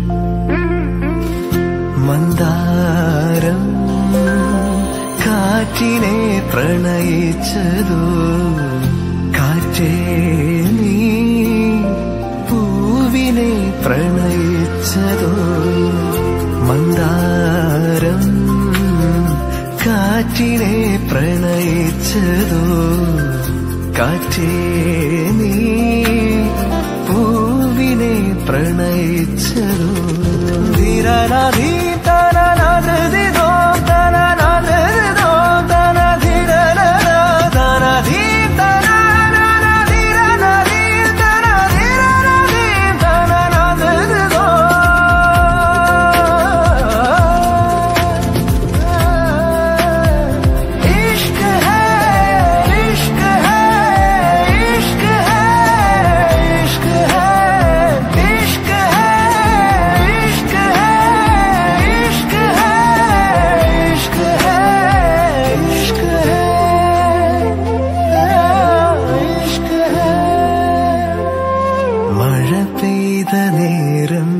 മന്ദാരം കാറ്റിനെ പ്രണയിച്ചതോ, കാറ്റേ നീ പൂവിനെ പ്രണയിച്ചതോ. മന്ദാരം കാറ്റിനെ പ്രണയിച്ചതോ, കാറ്റേ നീ പ്രണയിച്ചതോ ധീരനധീ തനനധൃതിദോ തനനധൃതിദോ തനധീരനധ തനധീ തനനധീരനധീ തനധീരനധീ തനനധൃതിദോ इश्क है इश्क है इश्क है इश्क है इश्क है इश्क है इश्क है इश्क है इश्क है इश्क है മഴ പെയ്ത നേരം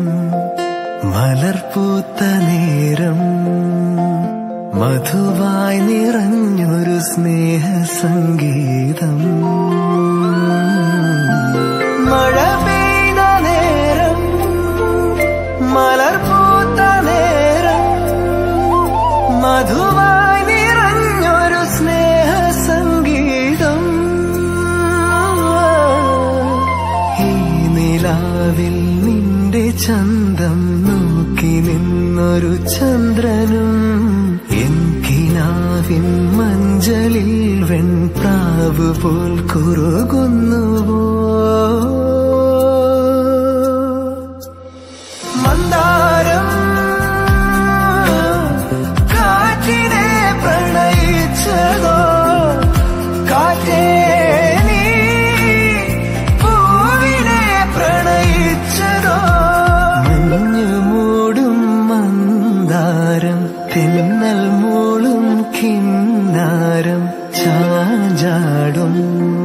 മലർപൂത്ത നേരം മധുവായി നിറഞ്ഞൊരു സ്നേഹസംഗീതം മഴ പെയ്ത നേരം മലർപൂത്ത നേരം മധുവായി നിറഞ്ഞൊരു സ്നേഹസംഗീതം ഈ നിലാവിൽ നിന്റെ ചന്തം നോക്കി നിന്നൊരു ചന്ദ്രനും എൻ കിനാവിൻ മഞ്ചലിൽ വെൺപ്രാവ് പോൽ കുറുകുന്നുവോ മന്ദാരം കാറ്റിനെ പ്രണയിച്ചതോ കാറ്റേ നീ പൂവിനെ പ്രണയിച്ചതോ മഞ്ഞു മൂടും മന്ദാരം തെന്നൽ മൂളും കിന്നാരം ചാഞ്ചാടും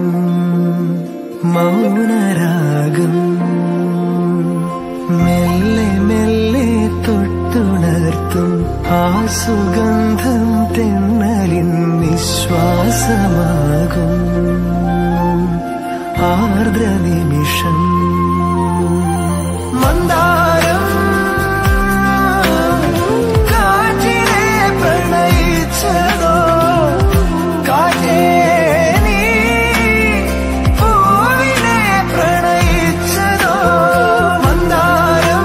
മൗനരാഗം മെല്ലെ മെല്ലെ തൊട്ടുണർത്തും ആ സുഗന്ധം തെന്നലിൻ നിശ്വാസമാകും ആർദ്ര നിമിഷം മന്ദാരം കാറ്റിനെ പ്രണയിച്ചതോ കാറ്റേ നീ പൂവിനെ പ്രണയിച്ചതോ മന്ദാരം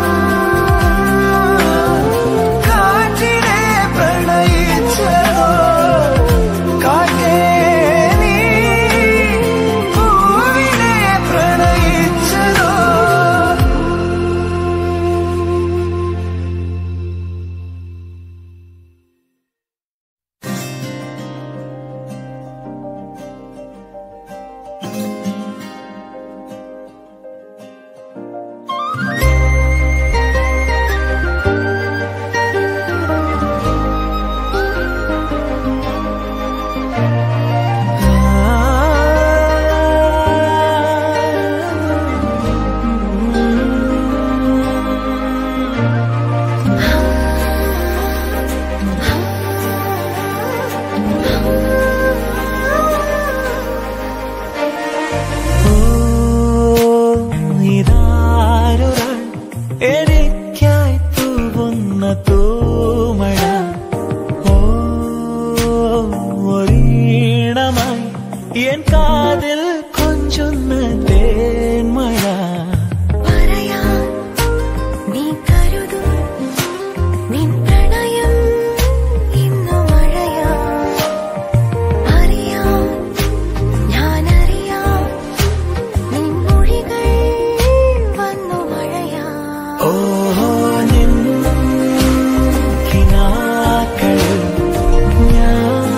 കാറ്റിനെ പ്രണയിച്ചതോ കാറ്റേ നീ പൂവിനെ പ്രണയിച്ചതോ ഇതാരൊരാൾ എനിക്കായി തൂവുന്ന തൂമഴ ഓ ഒരീണമായി എൻ കാതിൽ കൊഞ്ചുന്ന തേന്മഴ പറയാൻ നീ കരുതും നിൻ പ്രണയം ഇന്നു മഴയാ അറിയാം ഞാനറിയാം നിൻ മൊഴികൾ വന്നു മഴയാ ഓഹോ നിൻ കിനാക്കളിൽ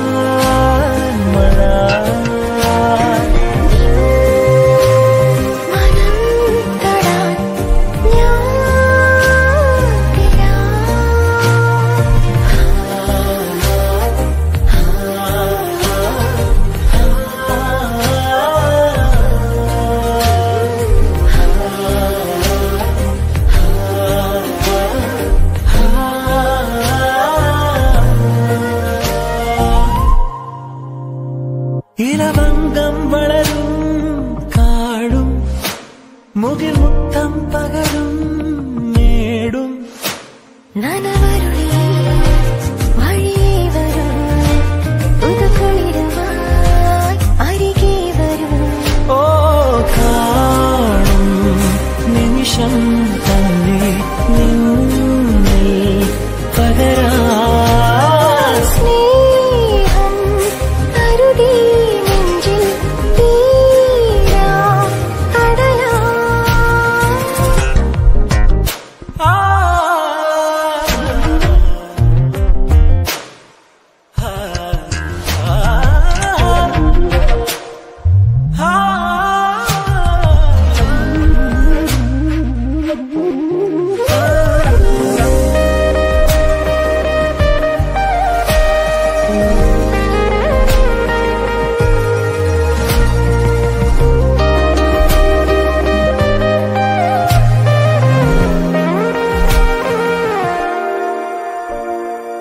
ഞാൻ മഴ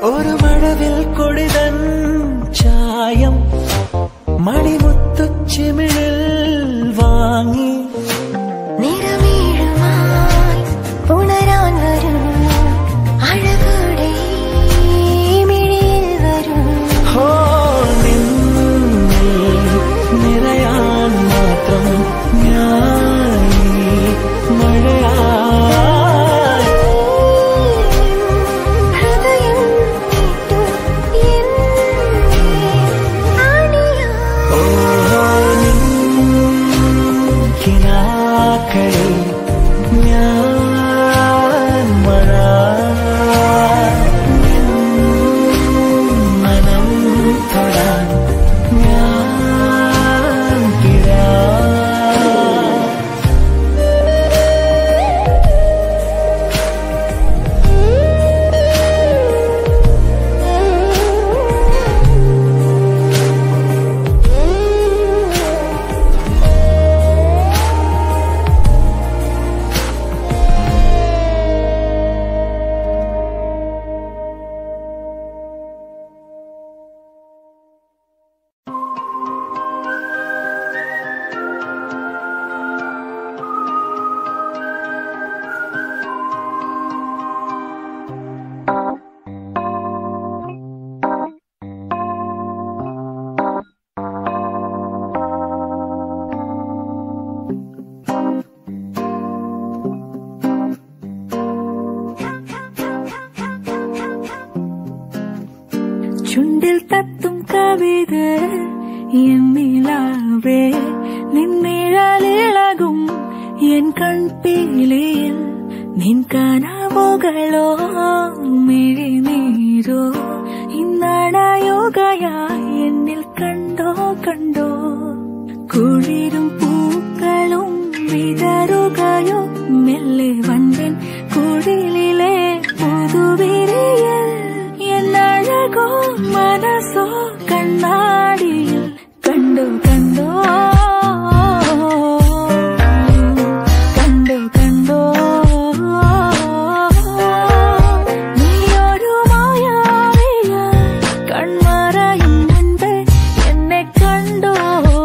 ഒരു മഴവിൽ കൊടിതൻ ചായം മണിമുത്തുച്ചിമിഴിൽ വാങ്ങി നിറമീഴുമായി ഉണരാൻ വരും അഴകോടെ മിഴിയിൽ വരും ഹോ നിന്നിൽ നിറയാൻ മാത്രം ഞാൻ മഴയായി ഹൃദയം കേട്ടു എന്നെ ആണിയാ ഓ നിൻ കിനാക്കളിൽ ഞാൻ മഴ നിൻ മനം തൊടാൻ ഞാൻ കിഴാ ചുണ്ടിൽ തത്തും കവിത എന്നിലാവേ നിന്നിഴലിളകും എൻ കൺപീലിയിൽ നിൻ കനവുകളോ മിഴിനീരോ ഇന്നടയുകയായി എന്നിൽ കണ്ടോ കണ്ടോ കുളിരും പൂക്കളും വിതറുകയോ മെല്ലെ വന്നിൻ കുടിലിലെ പുതുവിരിയൽ എന്നഴകോ മനസ്സോ കണ്ണാടിയിൽ കണ്ടു കണ്ടോ കണ്ടു കണ്ടോ നീയൊരു മായാവിയായി കൺമറയും മുൻപേ എന്നെ കണ്ടോ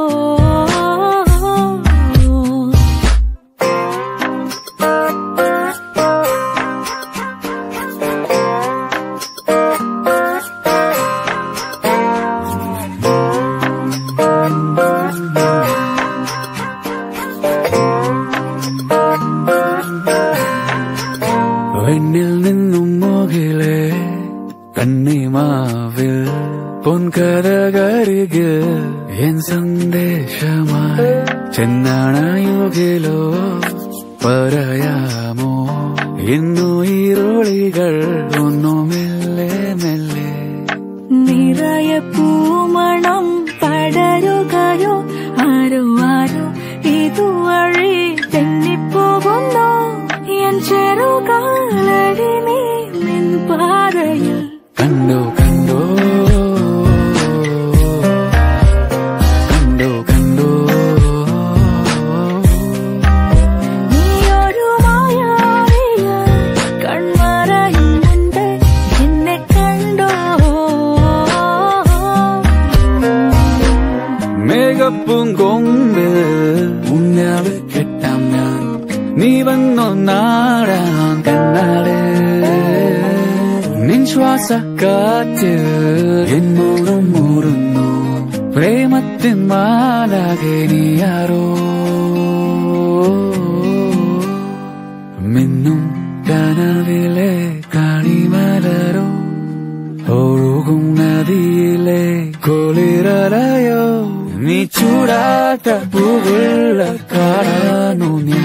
വെണ്ണിൽ നിന്നും മുകിലെ കന്നിമാവിൽ പൊൻകരകരികിൽ എൻ സന്ദേശമായി ചെന്നാണയുകിലോ പറയാമോ ഇന്നുയിരൊളികൾ ഒന്നു മെല്ലെ മെല്ലെ നിറയെ പൂമണം പടരുകയോ ആരോ ആരോ ഇതുവഴി തെന്നിപ്പോകുന്നു എൻ ചെറുകാലടി നീ നിൻ പാതയിൽ കണ്ടോ കണ്ടോ കണ്ടോ കണ്ടോ നീയൊരു മായാവിയായി കൺമറയും മുൻപേ എന്നെ കണ്ടോ മേഘപ്പൂങ്കൊമ്പിൽ ഊഞ്ഞാല് കെട്ടാം ഞാൻ നീ വന്നോ നാടാൻ കണ്ണാട് നിൻ ശ്വാസക്കാറ്റിൽ എന്നോടും മൂടുന്നു പ്രേമത്തിൻ മാലാകെ നീയാരോ മിന്നും കനവിലെ കാണിമലരോ ഒഴുകും നദിയിലെ കുളിരലയോ നീ ചൂടാത്ത പൂവുള്ള കാണാനു